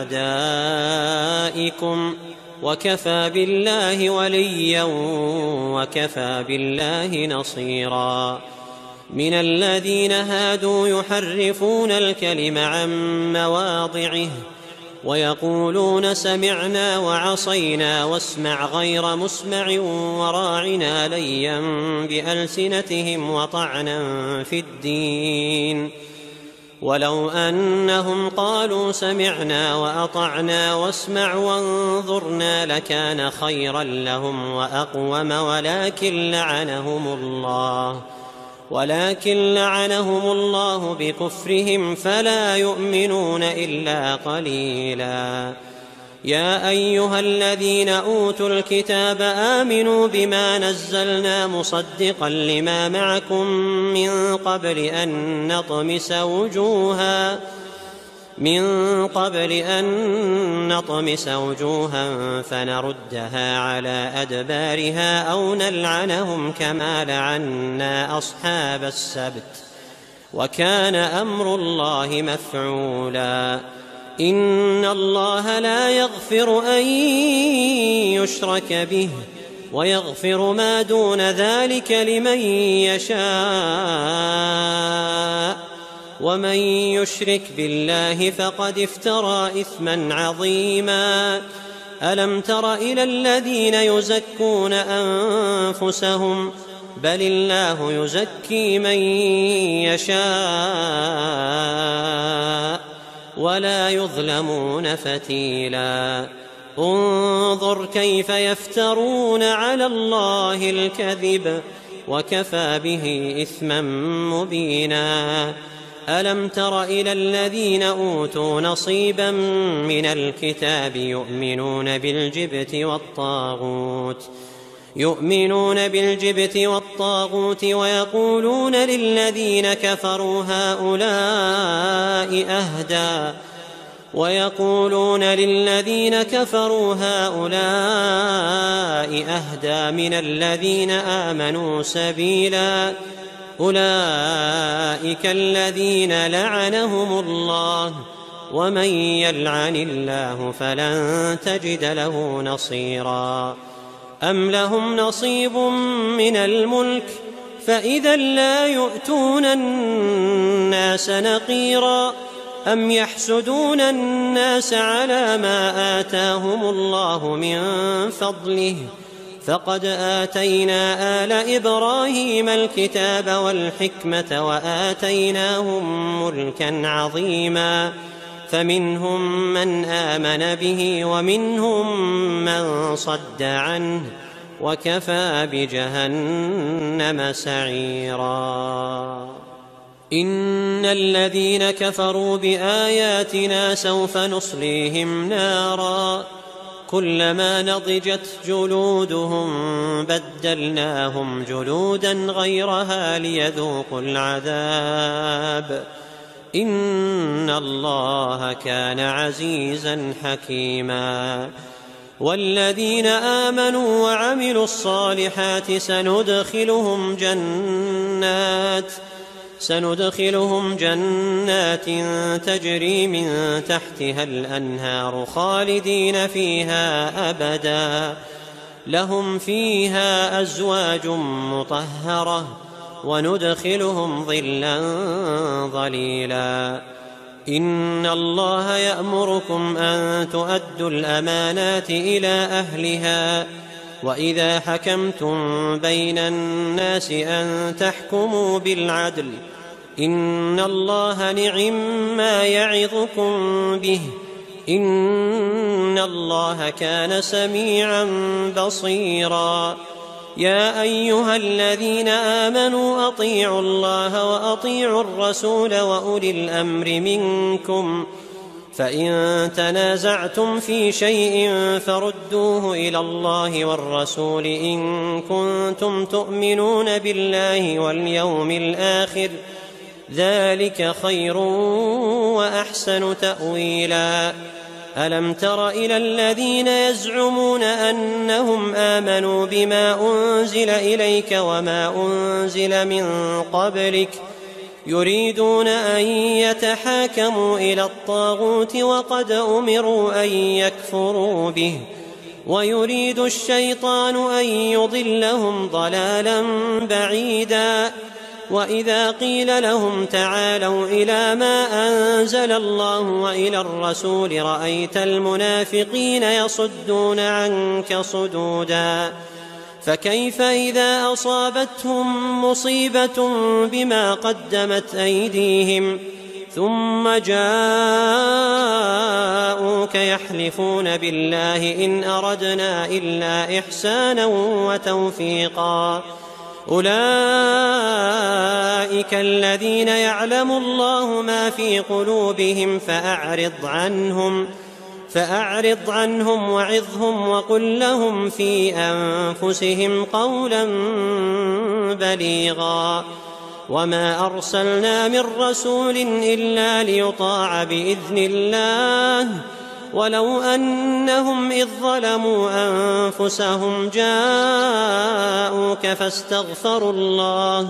بأعدائكم وكفى بالله وليا وكفى بالله نصيرا. من الذين هادوا يحرفون الكلم عن مواضعه ويقولون سمعنا وعصينا واسمع غير مسمع وراعنا ليا بألسنتهم وطعنا في الدين. ولو أنهم قالوا سمعنا وأطعنا واسمع وانظرنا لكان خيرا لهم وأقوم ولكن لعنهم الله ولكن لعنهم الله بكفرهم فلا يؤمنون إلا قليلا. يا أيها الذين أوتوا الكتاب آمنوا بما نزلنا مصدقا لما معكم من قبل أن نطمس وجوها من قبل أن نطمس وجوها فنردها على أدبارها أو نلعنهم كما لعنا أصحاب السبت وكان أمر الله مفعولا. إن الله لا يغفر أن يشرك به ويغفر ما دون ذلك لمن يشاء ومن يشرك بالله فقد افترى إثما عظيما. ألم تر إلى الذين يزكون أنفسهم بل الله يزكي من يشاء ولا يظلمون فتيلا. انظر كيف يفترون على الله الكذب وكفى به إثما مبينا. ألم تر إلى الذين أوتوا نصيبا من الكتاب يؤمنون بالجبت والطاغوت يؤمنون بالجبت والطاغوت ويقولون للذين كفروا هؤلاء أهدى ويقولون للذين كفروا هؤلاء أهدى من الذين آمنوا سبيلا. أولئك الذين لعنهم الله ومن يلعن الله فلن تجد له نصيرا. أم لهم نصيب من الملك فإذا لا يؤتون الناس نقيرا. أم يحسدون الناس على ما آتاهم الله من فضله فقد آتينا آل إبراهيم الكتاب والحكمة وآتيناهم ملكا عظيما. فمنهم من آمن به ومنهم من صد عنه وكفى بجهنم سعيرا. إن الذين كفروا بآياتنا سوف نصليهم نارا كلما نضجت جلودهم بدلناهم جلودا غيرها ليذوقوا العذاب إن الله كان عزيزا حكيما. والذين آمنوا وعملوا الصالحات سندخلهم جنات سندخلهم جنات تجري من تحتها الأنهار خالدين فيها أبدا لهم فيها أزواج مطهرة وندخلهم ظلا ظليلا. إن الله يأمركم أن تؤدوا الأمانات إلى أهلها وإذا حكمتم بين الناس أن تحكموا بالعدل إن الله نعم ما يعظكم به إن الله كان سميعا بصيرا. يا أيها الذين آمنوا أطيعوا الله وأطيعوا الرسول وأولي الأمر منكم فإن تنازعتم في شيء فردوه إلى الله والرسول إن كنتم تؤمنون بالله واليوم الآخر ذلك خير وأحسن تأويلا. ألم تر إلى الذين يزعمون أنهم آمنوا بما أنزل إليك وما أنزل من قبلك يريدون أن يتحاكموا إلى الطاغوت وقد أمروا أن يكفروا به، ويريد الشيطان أن يضلهم ضلالا بعيدا. وإذا قيل لهم تعالوا إلى ما أنزل الله وإلى الرسول رأيت المنافقين يصدون عنك صدودا. فكيف إذا أصابتهم مصيبة بما قدمت أيديهم ثم جاءوك يحلفون بالله إن أردنا إلا إحسانا وتوفيقا. أولئك الذين يعلم الله ما في قلوبهم فأعرض عنهم فأعرض عنهم وعظهم وقل لهم في أنفسهم قولا بليغا. وما أرسلنا من رسول إلا ليطاع بإذن الله ولو أنهم إذ ظلموا أنفسهم جاءوك فاستغفروا الله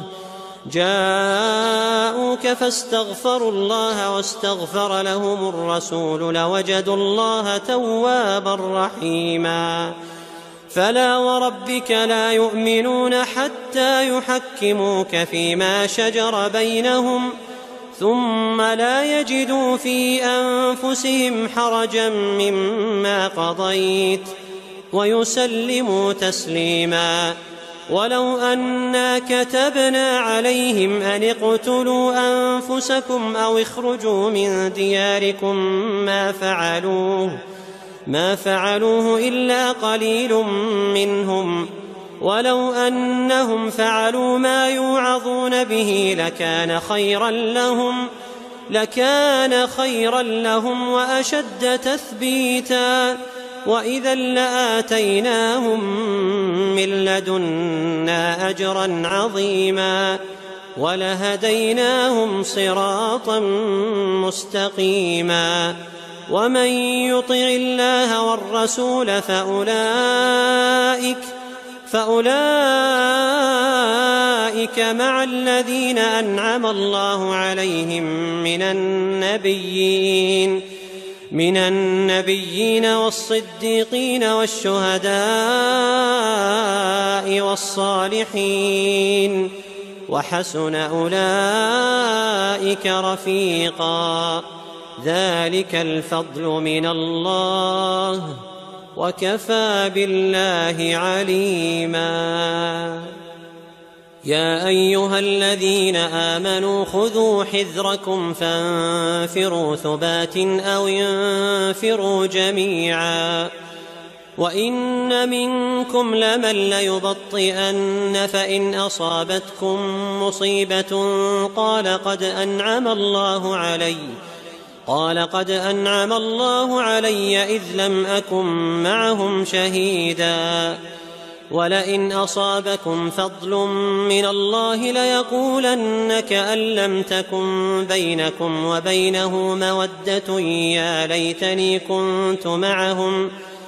جاءوك فاستغفروا الله واستغفر لهم الرسول لوجدوا الله توابا رحيما. فلا وربك لا يؤمنون حتى يحكموك فيما شجر بينهم ثم لا يجدوا في أنفسهم حرجا مما قضيت ويسلموا تسليما. ولو أنا كتبنا عليهم أن اقتلوا أنفسكم أو اخرجوا من دياركم ما فعلوه ما فعلوه إلا قليل منهم ولو أنهم فعلوا ما يوعظون به لكان خيرا لهم لكان خيرا لهم وأشد تثبيتا وإذا لآتيناهم من لدنا أجرا عظيما ولهديناهم صراطا مستقيما. ومن يطع الله والرسول فأولئك فأولئك مع الذين أنعم الله عليهم من النبيين من النبيين والصديقين والشهداء والصالحين وحسن أولئك رفيقا. ذلك الفضل من الله وكفى بالله عليما. يا أيها الذين آمنوا خذوا حذركم فانفروا ثبات أو انفروا جميعا. وإن منكم لمن ليبطئن فإن أصابتكم مصيبة قال قد أنعم الله علي قال قد أنعم الله علي إذ لم أكن معهم شهيدا. ولئن أصابكم فضل من الله ليقولن كأن لم تكن بينكم وبينه مودة يا ليتني كنت معهم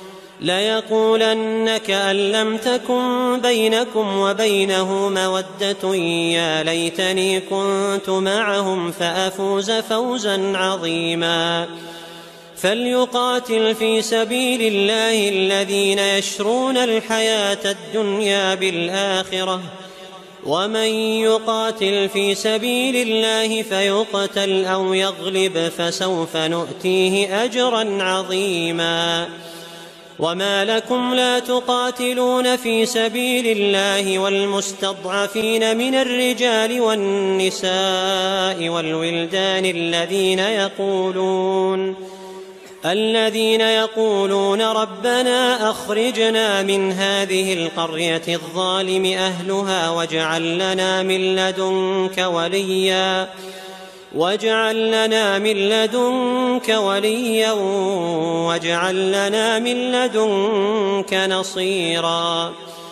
ليقولن كأن لم تكن بينكم وبينه مودة يا ليتني كنت معهم فأفوز فوزا عظيما. فليقاتل في سبيل الله الذين يشرون الحياة الدنيا بالآخرة ومن يقاتل في سبيل الله فيقتل أو يغلب فسوف نؤتيه أجرا عظيما. وما لكم لا تقاتلون في سبيل الله والمستضعفين من الرجال والنساء والولدان الذين يقولون الذين يقولون ربنا أخرجنا من هذه القرية الظالم أهلها واجعل لنا من لدنك وليا واجعل لنا من لدنك وليا واجعل لنا من لدنك نصيرا.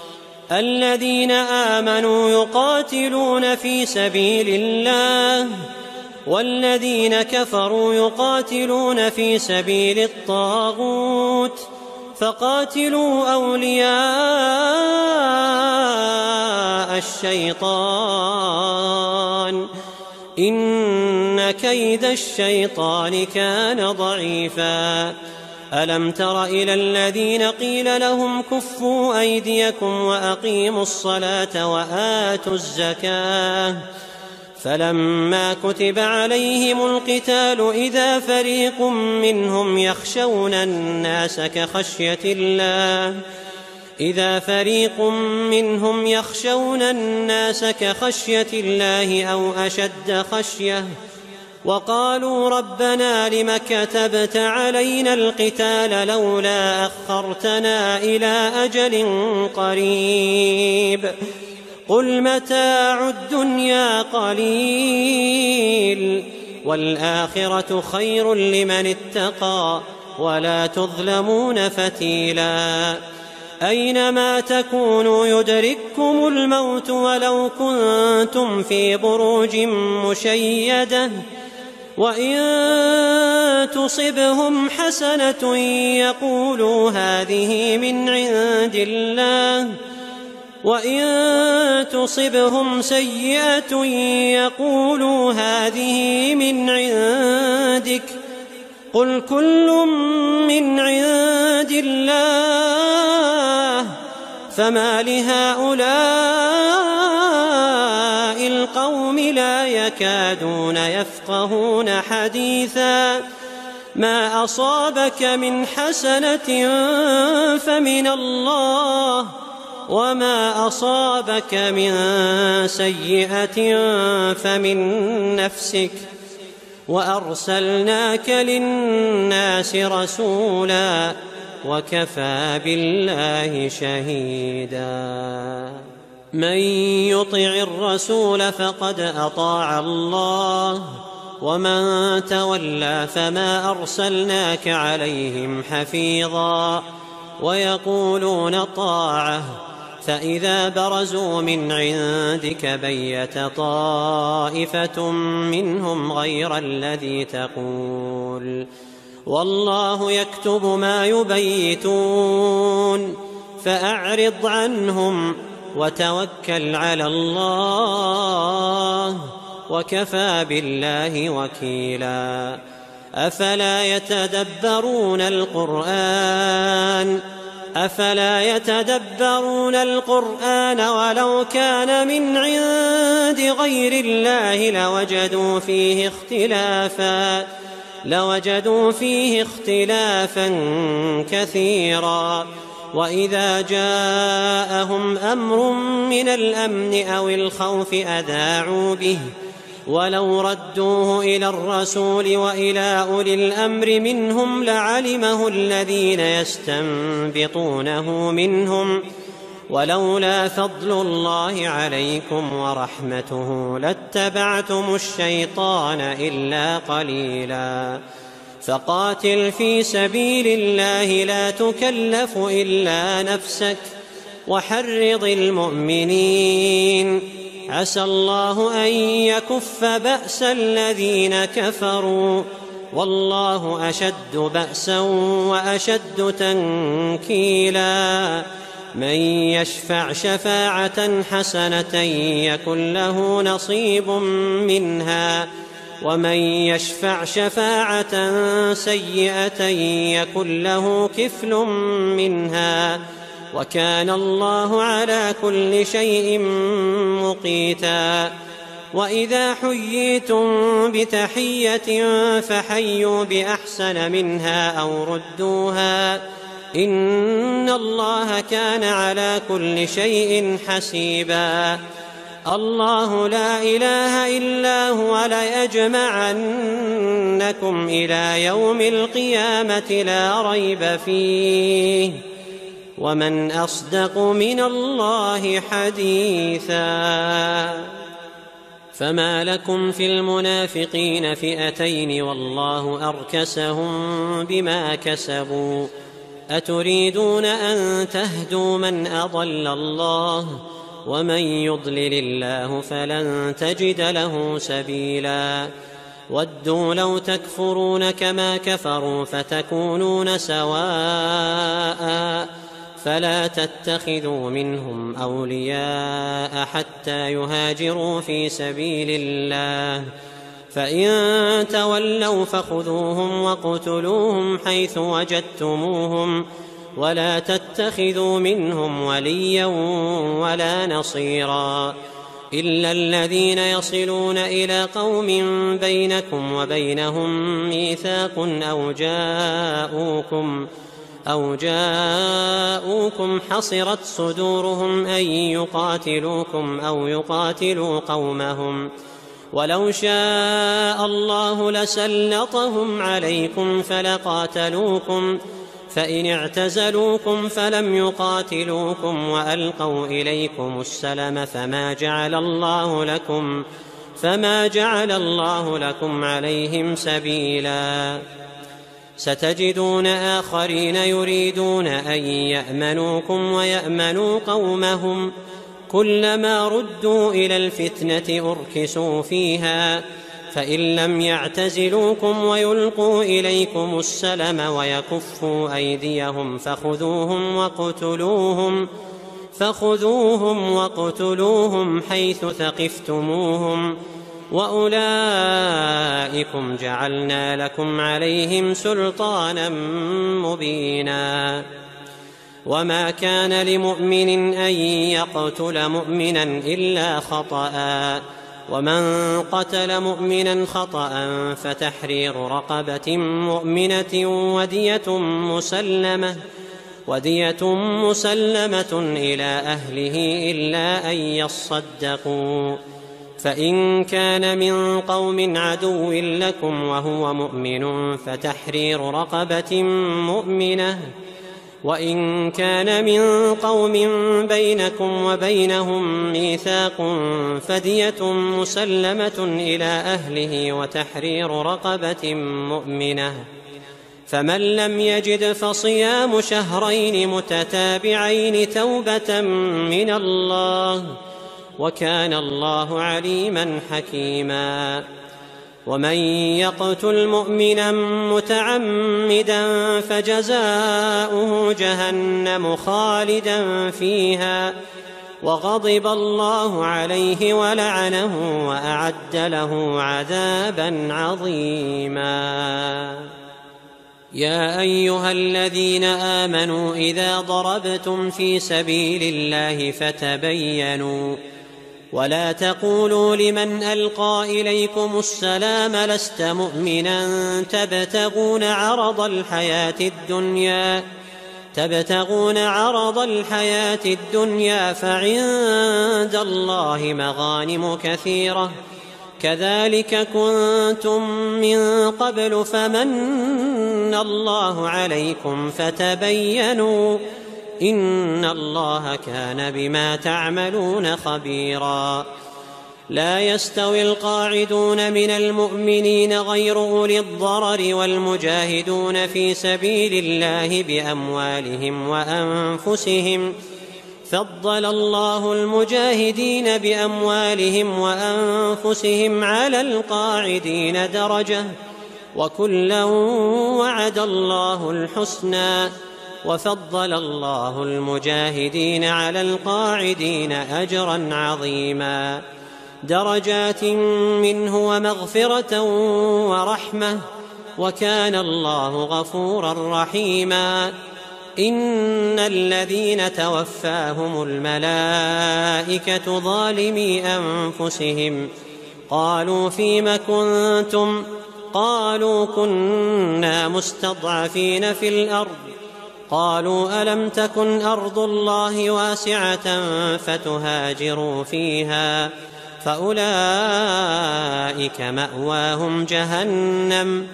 الذين آمنوا يقاتلون في سبيل الله والذين كفروا يقاتلون في سبيل الطاغوت فقاتلوا أولياء الشيطان إن كيد الشيطان كان ضعيفا. ألم تر إلى الذين قيل لهم كفوا أيديكم وأقيموا الصلاة وآتوا الزكاة فلما كتب عليهم القتال إذا فريق منهم يخشون الناس كخشية الله إذا فريق منهم يخشون الناس كخشية الله أو أشد خشية وقالوا ربنا لم كتبت علينا القتال لولا أخرتنا إلى أجل قريب قل متاع الدنيا قليل والآخرة خير لمن اتقى ولا تظلمون فتيلا. أينما تكونوا يدرككم الموت ولو كنتم في بروج مشيدة وإن تصبهم حسنة يقولوا هذه من عند الله وإن تصبهم سيئة يقولوا هذه من عندك قل كل من عند الله فما لهؤلاء القوم لا يكادون يفقهون حديثا ما أصابك من حسنة فمن الله وما أصابك من سيئة فمن نفسك وأرسلناك للناس رسولا وكفى بالله شهيدا. من يطع الرسول فقد أطاع الله ومن تولى فما أرسلناك عليهم حفيظا ويقولون طاعة فإذا برزوا من عندك بيت طائفة منهم غير الذي تقول والله يكتب ما يبيتون فأعرض عنهم وتوكل على الله وكفى بالله وكيلا. أفلا يتدبرون القرآن أفلا يتدبرون القرآن ولو كان من عند غير الله لوجدوا فيه اختلافا لوجدوا فيه اختلافا كثيرا. وإذا جاءهم أمر من الأمن أو الخوف أذاعوا به ولو ردوه إلى الرسول وإلى أولي الأمر منهم لعلمه الذين يستنبطونه منهم ولولا فضل الله عليكم ورحمته لاتبعتم الشيطان إلا قليلا. فقاتل في سبيل الله لا تكلف إلا نفسك وحرض المؤمنين عسى الله أن يكف بأس الذين كفروا والله أشد بأسا وأشد تنكيلا. من يشفع شفاعة حسنة يكن له نصيب منها ومن يشفع شفاعة سيئة يكن له كفل منها وكان الله على كل شيء مقيتا. وإذا حييتم بتحية فحيوا بأحسن منها أو ردوها إن الله كان على كل شيء حسيبا. الله لا إله إلا هو ليجمعنكم إلى يوم القيامة لا ريب فيه ومن أصدق من الله حديثا. فما لكم في المنافقين فئتين والله أركسهم بما كسبوا أتريدون أن تهدوا من أضل الله ومن يضلل الله فلن تجد له سبيلا. ودوا لو تكفرون كما كفروا فتكونون سواء فلا تتخذوا منهم أولياء حتى يهاجروا في سبيل الله، فإن تولوا فخذوهم واقتلوهم حيث وجدتموهم، ولا تتخذوا منهم وليا ولا نصيرا، إلا الذين يصلون إلى قوم بينكم وبينهم ميثاق أو جاءوكم أو جاءوكم حصرت صدورهم أن يقاتلوكم أو يقاتلوا قومهم، ولو شاء الله لسلطهم عليكم فلقاتلوكم، فإن اعتزلوكم فلم يقاتلوكم وألقوا إليكم السلم فما جعل الله لكم فما جعل الله لكم عليهم سبيلا. ستجدون آخرين يريدون أن يأمنوكم ويأمنوا قومهم، كلما ردوا إلى الفتنة أركسوا فيها، فإن لم يعتزلوكم ويلقوا إليكم السلم ويكفوا أيديهم فخذوهم وقتلوهم فخذوهم وقتلوهم حيث ثقفتموهم، وأولئكم جعلنا لكم عليهم سلطانا مبينا. وما كان لمؤمن أن يقتل مؤمنا إلا خطأ، ومن قتل مؤمنا خطأ فتحرير رقبة مؤمنة ودية مسلمة ودية مسلمة إلى أهله إلا أن يصدقوا، فإن كان من قوم عدو لكم وهو مؤمن فتحرير رقبة مؤمنة، وإن كان من قوم بينكم وبينهم ميثاق فدية مسلمة إلى أهله وتحرير رقبة مؤمنة، فمن لم يجد فصيام شهرين متتابعين توبة من الله، وكان الله عليما حكيما. ومن يقتل مؤمنا متعمدا فجزاؤه جهنم خالدا فيها، وغضب الله عليه ولعنه وأعد له عذابا عظيما. يا أيها الذين آمنوا إذا ضربتم في سبيل الله فتبينوا، ولا تقولوا لمن ألقى إليكم السلام لست مؤمنا تبتغون عرض الحياة الدنيا تبتغون عرض الحياة الدنيا فعند الله مغانم كثيرة، كذلك كنتم من قبل فمن الله عليكم فتبينوا، إن الله كان بما تعملون خبيرا. لا يستوي القاعدون من المؤمنين غير أولي الضرر والمجاهدون في سبيل الله بأموالهم وأنفسهم، فضل الله المجاهدين بأموالهم وأنفسهم على القاعدين درجة، وكلا وعد الله الحسنى، وفضل الله المجاهدين على القاعدين أجرا عظيما، درجات منه ومغفرة ورحمة، وكان الله غفورا رحيما. إن الذين توفاهم الملائكة ظالمي أنفسهم قالوا فيم كنتم قالوا كنا مستضعفين في الأرض، قالوا ألم تكن أرض الله واسعة فتهاجروا فيها، فأولئك مأواهم جهنم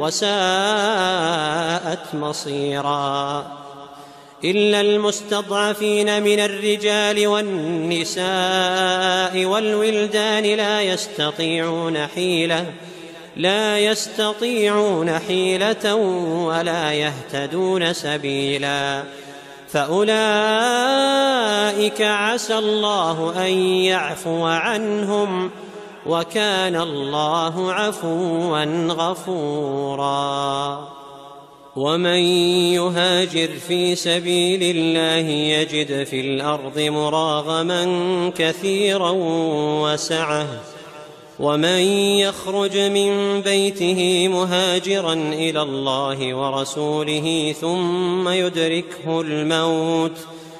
وساءت مصيرا. إلا المستضعفين من الرجال والنساء والولدان لا يستطيعون حيلة لا يستطيعون حيلة ولا يهتدون سبيلا، فأولئك عسى الله أن يعفو عنهم، وكان الله عفوا غفورا. ومن يهاجر في سبيل الله يجد في الأرض مراغما كثيرا وسعة ومن يخرج من بيته مهاجرا إلى الله ورسوله ثم يدركه الموت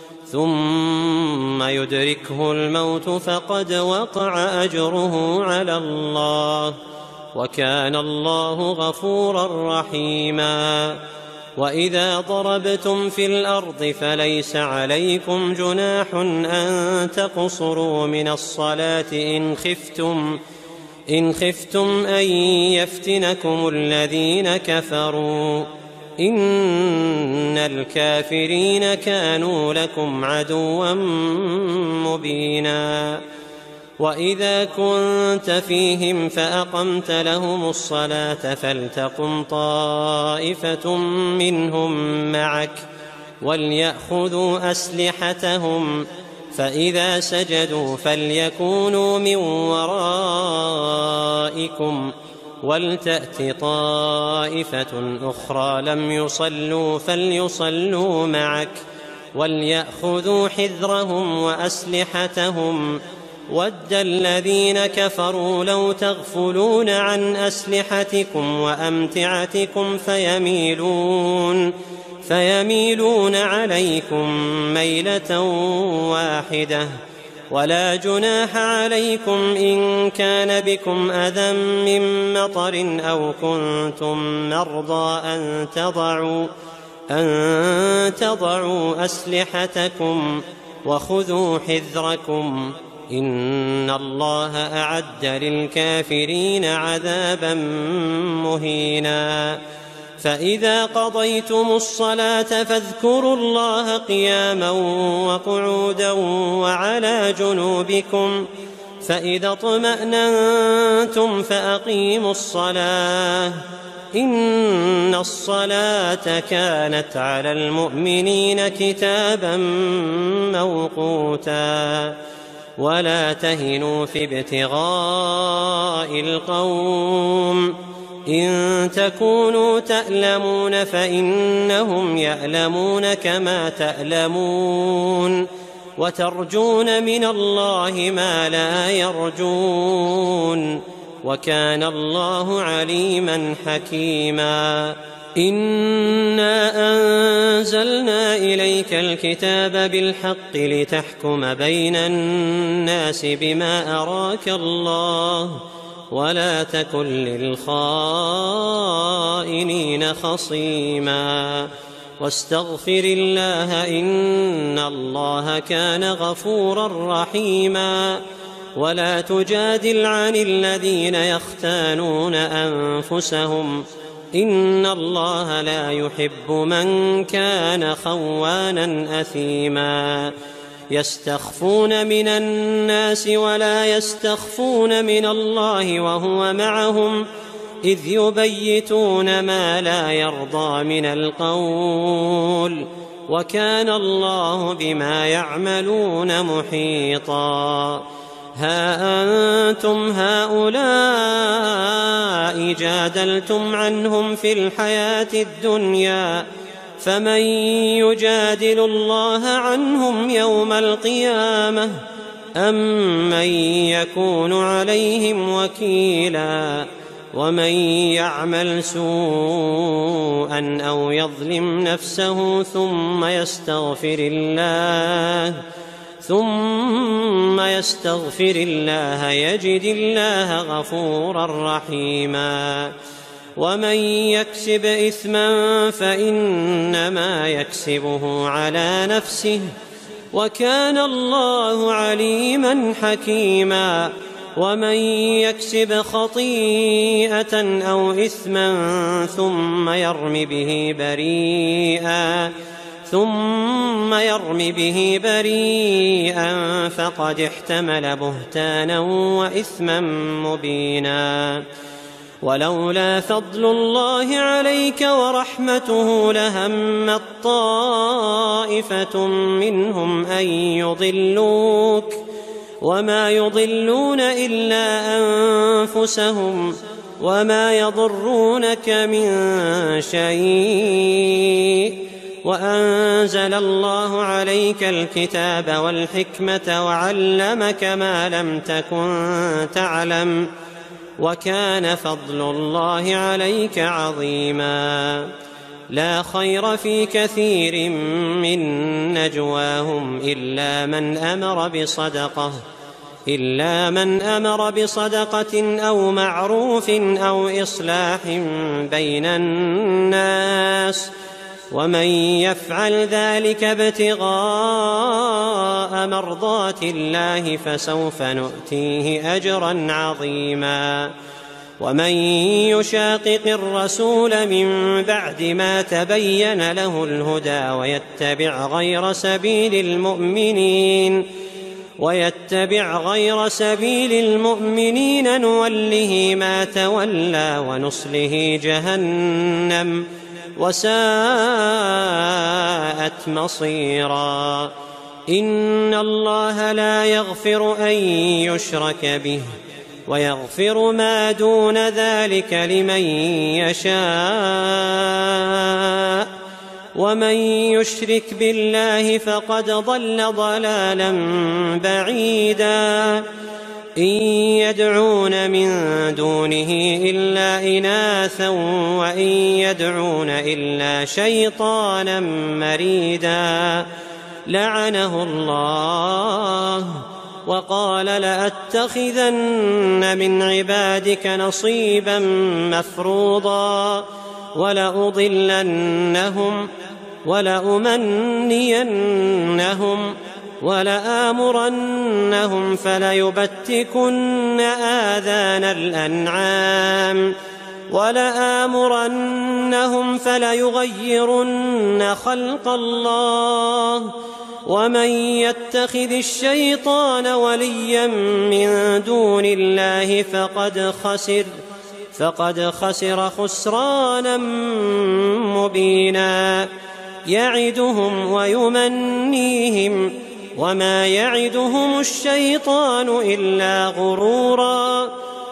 ثم يدركه الموت فقد وقع أجره على الله وكان الله غفورا رحيما. وإذا ضربتم في الأرض فليس عليكم جناح أن تقصروا من الصلاة إن خفتم إن خفتم أن يفتنكم الذين كفروا إن الكافرين كانوا لكم عدوا مبينا. وإذا كنت فيهم فأقمت لهم الصلاة فلتقم طائفة منهم معك وليأخذوا أسلحتهم فإذا سجدوا فليكونوا من ورائكم ولتأت طائفة أخرى لم يصلوا فليصلوا معك وليأخذوا حذرهم وأسلحتهم ود الذين كفروا لو تغفلون عن أسلحتكم وأمتعتكم فيميلون فيميلون عليكم ميلة واحدة ولا جناح عليكم إن كان بكم أذى من مطر أو كنتم مرضى أن تضعوا أن تضعوا أسلحتكم وخذوا حذركم إن الله أعد للكافرين عذابا مهينا. فإذا قضيتم الصلاة فاذكروا الله قياما وقعودا وعلى جنوبكم فإذا اطمأننتم فأقيموا الصلاة إن الصلاة كانت على المؤمنين كتابا موقوتا. ولا تهنوا في ابتغاء القوم إن تكونوا تألمون فإنهم يألمون كما تألمون وترجون من الله ما لا يرجون وكان الله عليما حكيما. إنا أنزلنا إليك الكتاب بالحق لتحكم بين الناس بما أراك الله ولا تكن للخائنين خصيما واستغفر الله إن الله كان غفورا رحيما. ولا تجادل عن الذين يختانون أنفسهم إن الله لا يحب من كان خوانا أثيما. يستخفون من الناس ولا يستخفون من الله وهو معهم إذ يبيتون ما لا يرضى من القول وكان الله بما يعملون محيطا. ها أنتم هؤلاء جادلتم عنهم في الحياة الدنيا فمن يجادل الله عنهم يوم القيامة أم من يكون عليهم وكيلا. ومن يعمل سوءا أو يظلم نفسه ثم يستغفر الله ثم يستغفر الله يجد الله غفورا رحيما. ومن يكسب إثما فإنما يكسبه على نفسه وكان الله عليما حكيما. ومن يكسب خطيئة أو إثما ثم يرم به بريئا ثم يرم به بريئا فقد احتمل بهتانا وإثما مبينا. ولولا فضل الله عليك ورحمته لهمت طائفة منهم أن يضلوك وما يضلون إلا أنفسهم وما يضرونك من شيء، وأنزل الله عليك الكتاب والحكمة وعلمك ما لم تكن تعلم، وكان فضل الله عليك عظيما. لا خير في كثير من نجواهم إلا من أمر بصدقة إلا من أمر بصدقة أو معروف أو إصلاح بين الناس، ومن يفعل ذلك ابتغاء مرضات الله فسوف نؤتيه أجرا عظيما. ومن يشاقق الرسول من بعد ما تبين له الهدى ويتبع غير سبيل المؤمنين ويتبع غير سبيل المؤمنين نوله ما تولى ونصله جهنم وساءت مصيرا. إن الله لا يغفر أن يشرك به ويغفر ما دون ذلك لمن يشاء، ومن يشرك بالله فقد ضل ضلالا بعيدا. إن يدعون من دونه إلا إناثا وإن يدعون إلا شيطانا مريدا لعنه الله وقال لأتخذن من عبادك نصيبا مفروضا ولأضلنهم ولأمنينهم ولآمرنهم فليبتكن آذان الأنعام ولآمرنهم فليغيرن خلق الله. ومن يتخذ الشيطان وليا من دون الله فقد خسر فقد خسر خسرانا مبينا. يعدهم ويمنيهم وما يعدهم الشيطان إلا غرورا.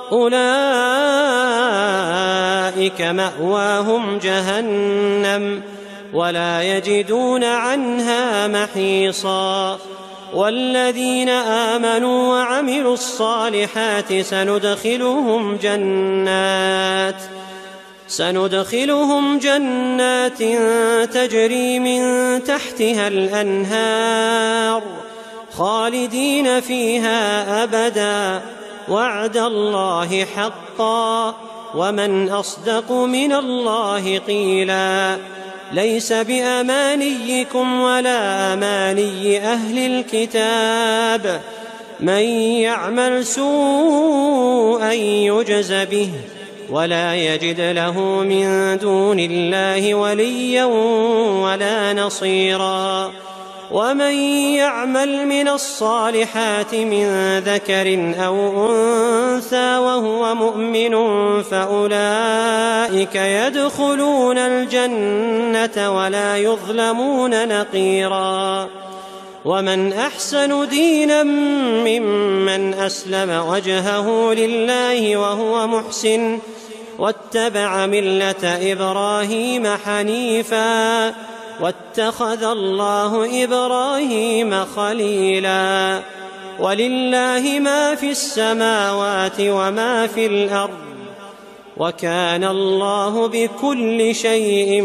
أولئك مأواهم جهنم ولا يجدون عنها محيصا. والذين آمنوا وعملوا الصالحات سندخلهم جنات سندخلهم جنات تجري من تحتها الأنهار خالدين فيها أبدا وعد الله حقا ومن أصدق من الله قيلا. ليس بأمانيكم ولا أماني أهل الكتاب من يعمل سوءا يجز به ولا يجد له من دون الله وليا ولا نصيرا. ومن يعمل من الصالحات من ذكر أو أنثى وهو مؤمن فأولئك يدخلون الجنة ولا يظلمون نقيرا. ومن أحسن دينا ممن أسلم وجهه لله وهو محسن واتبع ملة إبراهيم حنيفا واتخذ الله إبراهيم خليلا. ولله ما في السماوات وما في الأرض وكان الله بكل شيء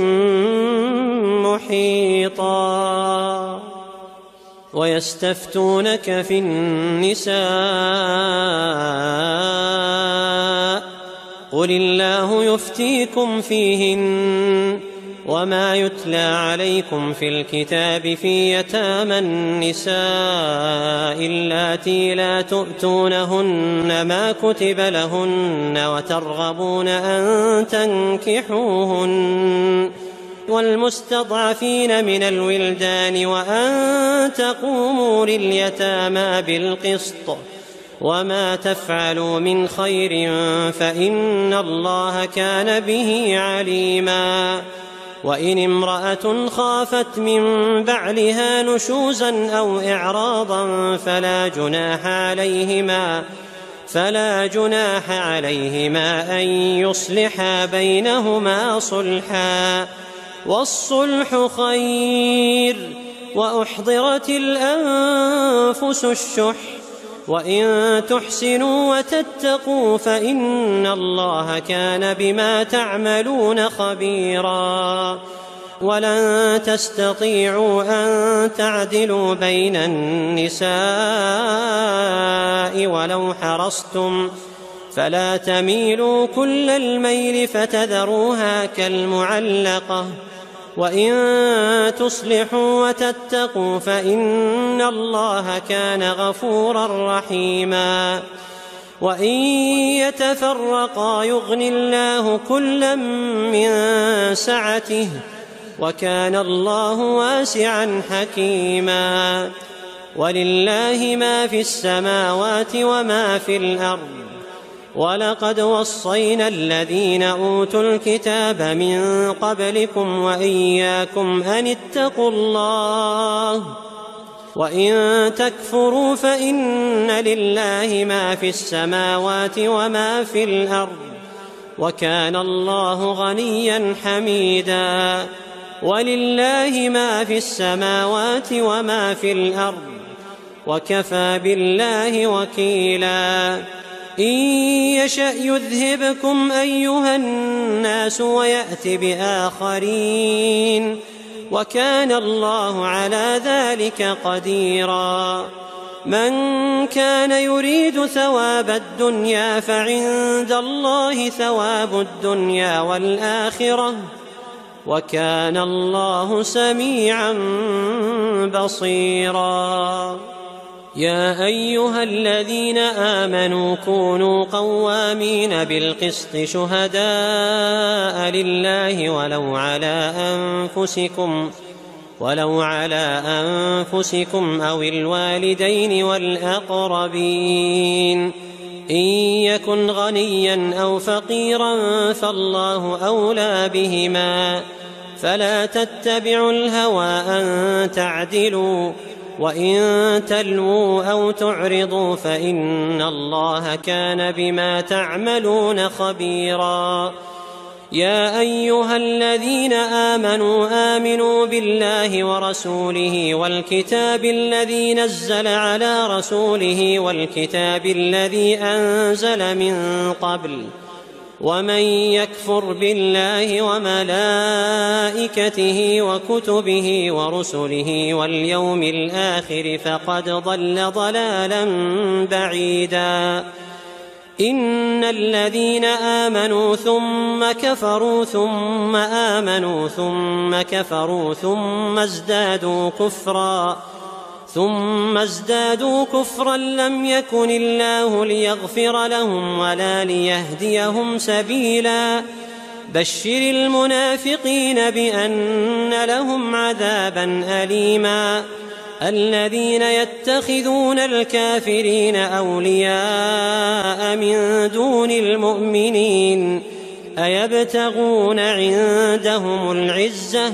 محيطا. ويستفتونك في النساء قل الله يفتيكم فيهن وما يتلى عليكم في الكتاب في يتامى النساء اللاتي لا تؤتونهن ما كتب لهن وترغبون أن تنكحوهن والمستضعفين من الولدان وأن تقوموا لليتامى بالقسط وما تفعلوا من خير فإن الله كان به عليما. وإن امرأة خافت من بعلها نشوزا أو إعراضا فلا جناح عليهما فلا جناح عليهما أن يصلحا بينهما صلحا، والصلح خير. وأحضرت الأنفس الشح، وإن تحسنوا وتتقوا فإن الله كان بما تعملون خبيرا. ولن تستطيعوا أن تعدلوا بين النساء ولو حرصتم، فلا تميلوا كل الميل فتذروها كالمعلقة. وإن تصلحوا وتتقوا فإن الله كان غفورا رحيما. وإن يتفرقا يغن الله كلا من سعته، وكان الله واسعا حكيما. ولله ما في السماوات وما في الأرض. ولقد وصينا الذين أوتوا الكتاب من قبلكم وإياكم أن اتقوا الله، وإن تكفروا فإن لله ما في السماوات وما في الأرض، وكان الله غنيا حميدا. ولله ما في السماوات وما في الأرض، وكفى بالله وكيلا. إن يشأ يذهبكم أيها الناس ويأت بآخرين، وكان الله على ذلك قديرا. من كان يريد ثواب الدنيا فعند الله ثواب الدنيا والآخرة، وكان الله سميعا بصيرا. يا أيها الذين آمنوا كونوا قوامين بالقسط شهداء لله ولو على أنفسكم ولو على أنفسكم أو الوالدين والأقربين. إن يكن غنيا أو فقيرا فالله أولى بهما، فلا تتبعوا الهوى أن تعدلوا، وإن تلووا أو تعرضوا فإن الله كان بما تعملون خبيرا. يا أيها الذين آمنوا آمنوا بالله ورسوله والكتاب الذي نزل على رسوله والكتاب الذي أنزل من قبل، ومن يكفر بالله وملائكته وكتبه ورسله واليوم الآخر فقد ضل ضلالا بعيدا. إن الذين آمنوا ثم كفروا ثم آمنوا ثم كفروا ثم ازدادوا كفرا ثم ازدادوا كفرا لم يكن الله ليغفر لهم ولا ليهديهم سبيلا. بشر المنافقين بأن لهم عذابا أليما. الذين يتخذون الكافرين أولياء من دون المؤمنين أيبتغون عندهم العزة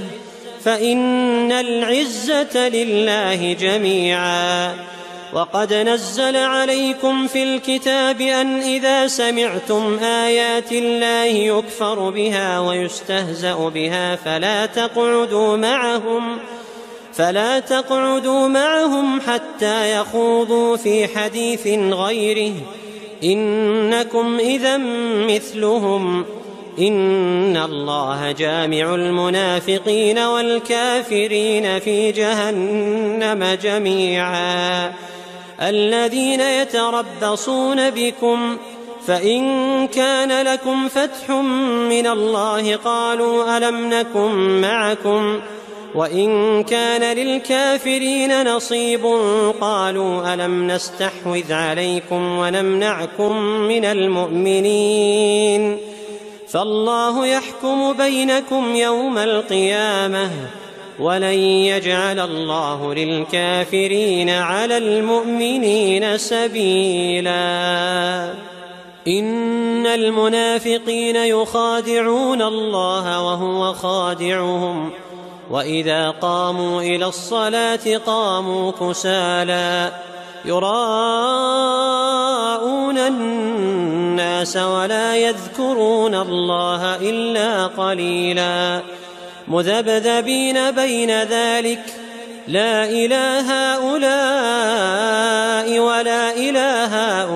فإن العزة لله جميعا. وقد نزل عليكم في الكتاب أن إذا سمعتم آيات الله يكفر بها ويستهزأ بها فلا تقعدوا معهم فلا تقعدوا معهم حتى يخوضوا في حديث غيره إنكم إذا مثلهم. إن الله جامع المنافقين والكافرين في جهنم جميعا. الذين يتربصون بكم فإن كان لكم فتح من الله قالوا ألم نكن معكم وإن كان للكافرين نصيب قالوا ألم نستحوذ عليكم ونمنعكم من المؤمنين فالله يحكم بينكم يوم القيامة ولن يجعل الله للكافرين على المؤمنين سبيلا. إن المنافقين يخادعون الله وهو خادعهم وإذا قاموا إلى الصلاة قاموا كسالى يراءون الناس ولا يذكرون الله إلا قليلا مذبذبين بين ذلك لا إله هؤلاء ولا إله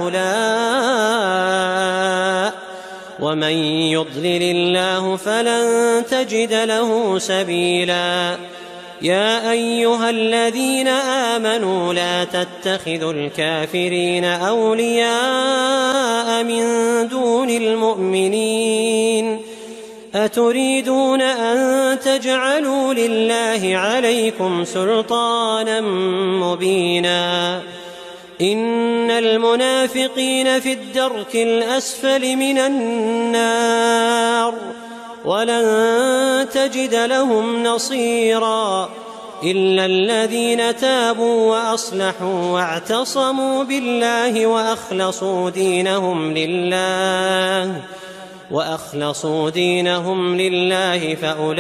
هؤلاء ومن يضلل الله فلن تجد له سبيلا يا أيها الذين آمنوا لا تتخذوا الكافرين أولياء من دون المؤمنين أتريدون أن تجعلوا لله عليكم سلطانا مبينا إن المنافقين في الدرك الأسفل من النار ولن تجد لهم نصيرا إلا الذين تابوا وأصلحوا واعتصموا بالله وأخلصوا دينهم لله وأخلصوا دينهم لله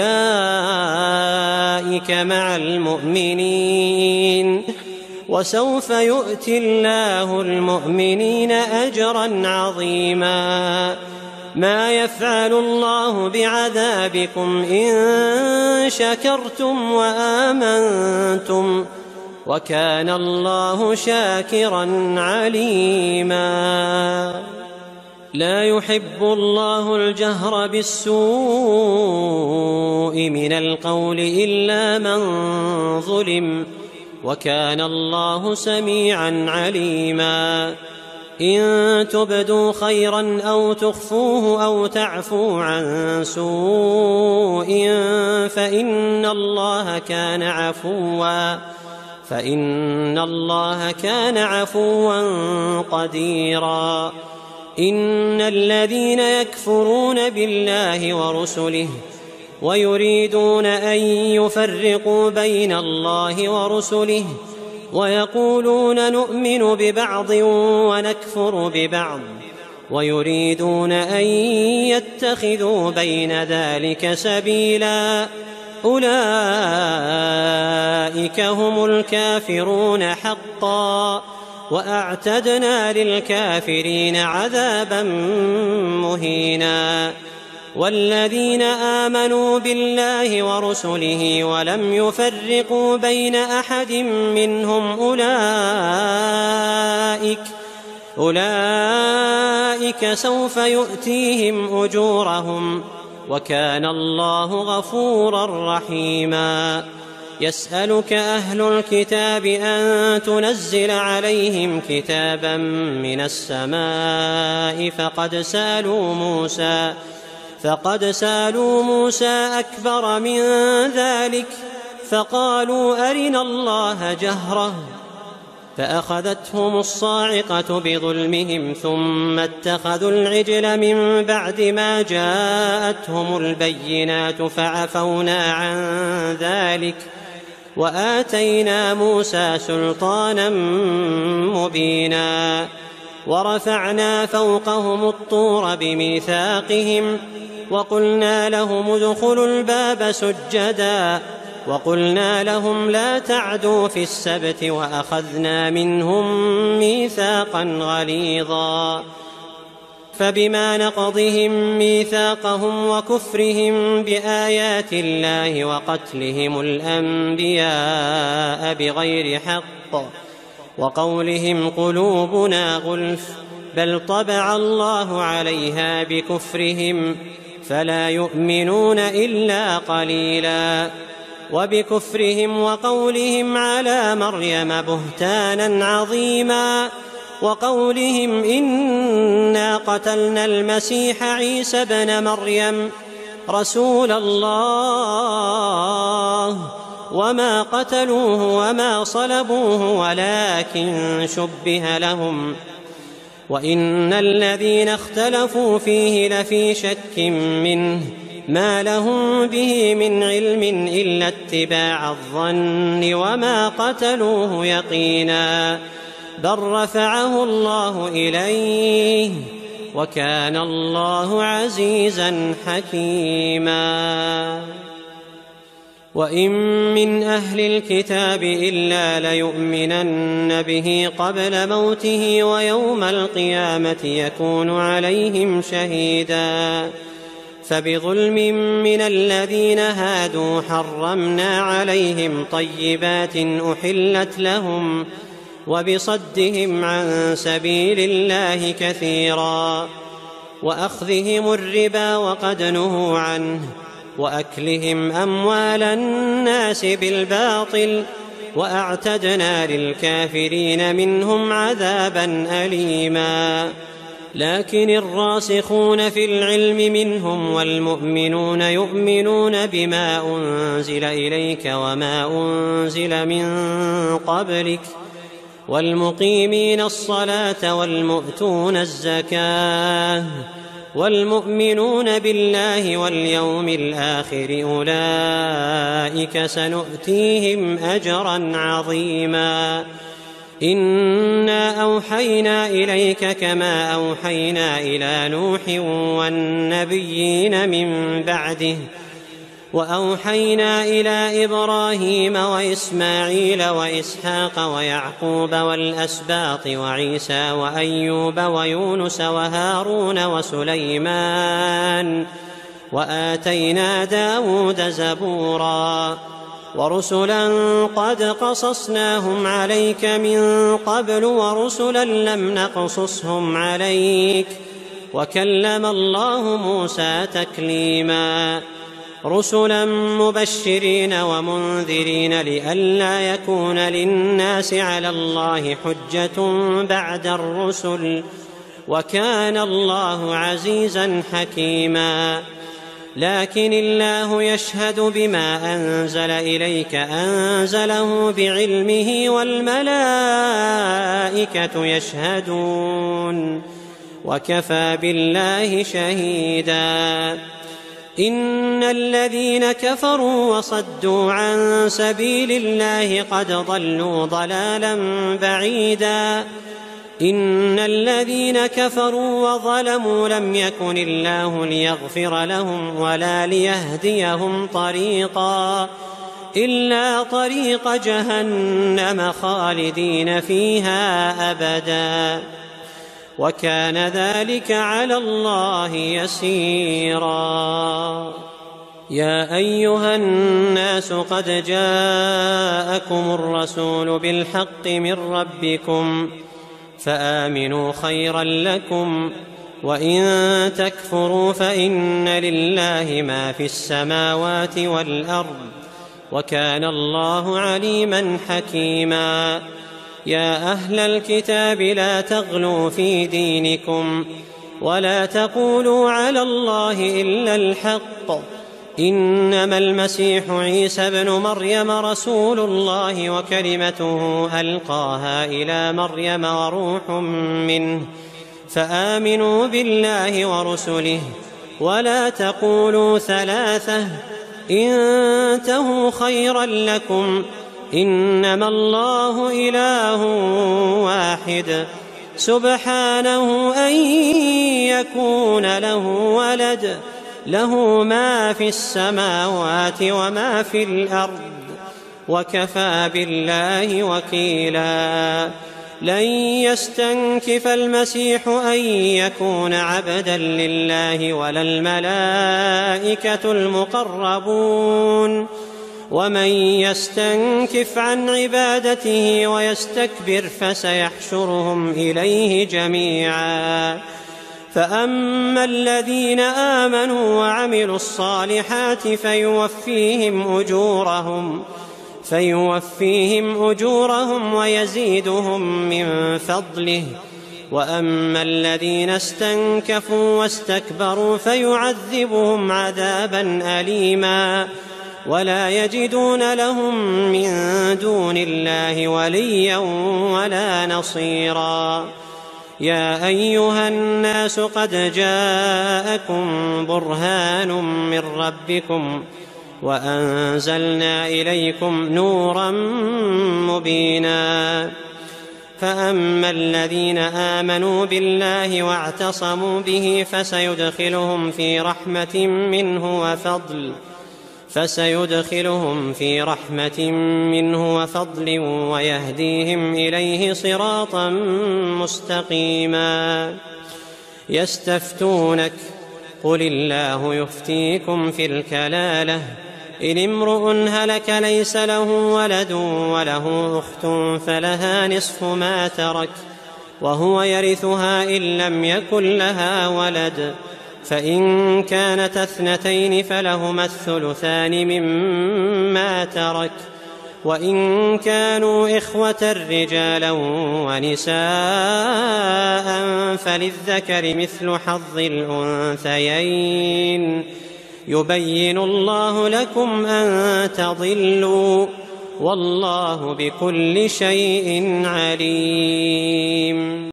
فأولئك مع المؤمنين وسوف يؤتي الله المؤمنين أجرا عظيما ما يفعل الله بعذابكم إن شكرتم وآمنتم وكان الله شاكرا عليما لا يحب الله الجهر بالسوء من القول إلا من ظلم وكان الله سميعا عليما إن تبدوا خيرا أو تخفوه أو تعفوا عن سوء فإن الله كان عفوا فإن الله كان عفوا قديرا إن الذين يكفرون بالله ورسله ويريدون أن يفرقوا بين الله ورسله ويقولون نؤمن ببعض ونكفر ببعض ويريدون أن يتخذوا بين ذلك سبيلا أولئك هم الكافرون حقا وأعتدنا للكافرين عذابا مهينا والذين آمنوا بالله ورسله ولم يفرقوا بين أحد منهم أولئك أولئك سوف يؤتيهم أجورهم وكان الله غفورا رحيما يسألك أهل الكتاب أن تنزل عليهم كتابا من السماء فقد سألوا موسى فقد سألوا موسى أكبر من ذلك فقالوا أرنا الله جهرة فأخذتهم الصاعقة بظلمهم ثم اتخذوا العجل من بعد ما جاءتهم البينات فعفونا عن ذلك وآتينا موسى سلطانا مبينا ورفعنا فوقهم الطور بميثاقهم وقلنا لهم ادخلوا الباب سجدا وقلنا لهم لا تعدوا في السبت وأخذنا منهم ميثاقا غليظا فبما نقضهم ميثاقهم وكفرهم بآيات الله وقتلهم الأنبياء بغير حق وقولهم قلوبنا غلف بل طبع الله عليها بكفرهم فلا يؤمنون إلا قليلا وبكفرهم وقولهم على مريم بهتانا عظيما وقولهم إنا قتلنا المسيح عيسى بن مريم رسول الله وما قتلوه وما صلبوه ولكن شبه لهم وإن الذين اختلفوا فيه لفي شك منه ما لهم به من علم إلا اتباع الظن وما قتلوه يقينا بل رفعه الله إليه وكان الله عزيزا حكيما وإن من أهل الكتاب إلا ليؤمنن به قبل موته ويوم القيامة يكون عليهم شهيدا. فبظلم من الذين هادوا حرمنا عليهم طيبات أحلت لهم وبصدهم عن سبيل الله كثيرا وأخذهم الربا وقد نهوا عنه وأكلهم أموال الناس بالباطل وأعتدنا للكافرين منهم عذابا أليما. لكن الراسخون في العلم منهم والمؤمنون يؤمنون بما أنزل إليك وما أنزل من قبلك والمقيمين الصلاة والمؤتون الزكاة والمؤمنون بالله واليوم الآخر أولئك سنؤتيهم أجرا عظيما. إنا أوحينا إليك كما أوحينا إلى نوح والنبيين من بعده وأوحينا إلى إبراهيم وإسماعيل وإسحاق ويعقوب والأسباط وعيسى وأيوب ويونس وهارون وسليمان وآتينا داود زبورا ورسلا قد قصصناهم عليك من قبل ورسلا لم نقصصهم عليك وكلم الله موسى تكليما. رسلا مبشرين ومنذرين لئلا يكون للناس على الله حجة بعد الرسل وكان الله عزيزا حكيما. لكن الله يشهد بما أنزل إليك أنزله بعلمه والملائكة يشهدون وكفى بالله شهيدا. إن الذين كفروا وصدوا عن سبيل الله قد ضلوا ضلالا بعيدا. إن الذين كفروا وظلموا لم يكن الله ليغفر لهم ولا ليهديهم طريقا إلا طريق جهنم خالدين فيها أبدا وكان ذلك على الله يسيرا. يا أيها الناس قد جاءكم الرسول بالحق من ربكم فآمنوا خيرا لكم وإن تكفروا فإن لله ما في السماوات والأرض وكان الله عليما حكيما. يا أهل الكتاب لا تغلوا في دينكم ولا تقولوا على الله إلا الحق إنما المسيح عيسى ابن مريم رسول الله وكلمته ألقاها إلى مريم وروح منه فآمنوا بالله ورسله ولا تقولوا ثلاثة انتهوا خيرا لكم إنما الله إله واحد سبحانه أن يكون له ولد له ما في السماوات وما في الأرض وكفى بالله وكيلا. لن يستنكف المسيح أن يكون عبدا لله ولا الملائكة المقربون ومن يستنكف عن عبادته ويستكبر فسيحشرهم إليه جميعا. فأما الذين آمنوا وعملوا الصالحات فيوفيهم أجورهم فيوفيهم أجورهم ويزيدهم من فضله وأما الذين استنكفوا واستكبروا فيعذبهم عذابا أليما ولا يجدون لهم من دون الله وليا ولا نصيرا. يا أيها الناس قد جاءكم برهان من ربكم وأنزلنا إليكم نورا مبينا. فأما الذين آمنوا بالله واعتصموا به فسيدخلهم في رحمة منه وفضل فسيدخلهم في رحمة منه وفضل ويهديهم إليه صراطا مستقيما. يستفتونك قل الله يفتيكم في الكلالة إن امرؤ هلك ليس له ولد وله أخت فلها نصف ما ترك وهو يرثها إن لم يكن لها ولد، فإن كانت اثنتين فلهما الثلثان مما ترك، وإن كانوا إخوة رجالا ونساء فللذكر مثل حظ الأنثيين. يبين الله لكم أن تضلوا والله بكل شيء عليم.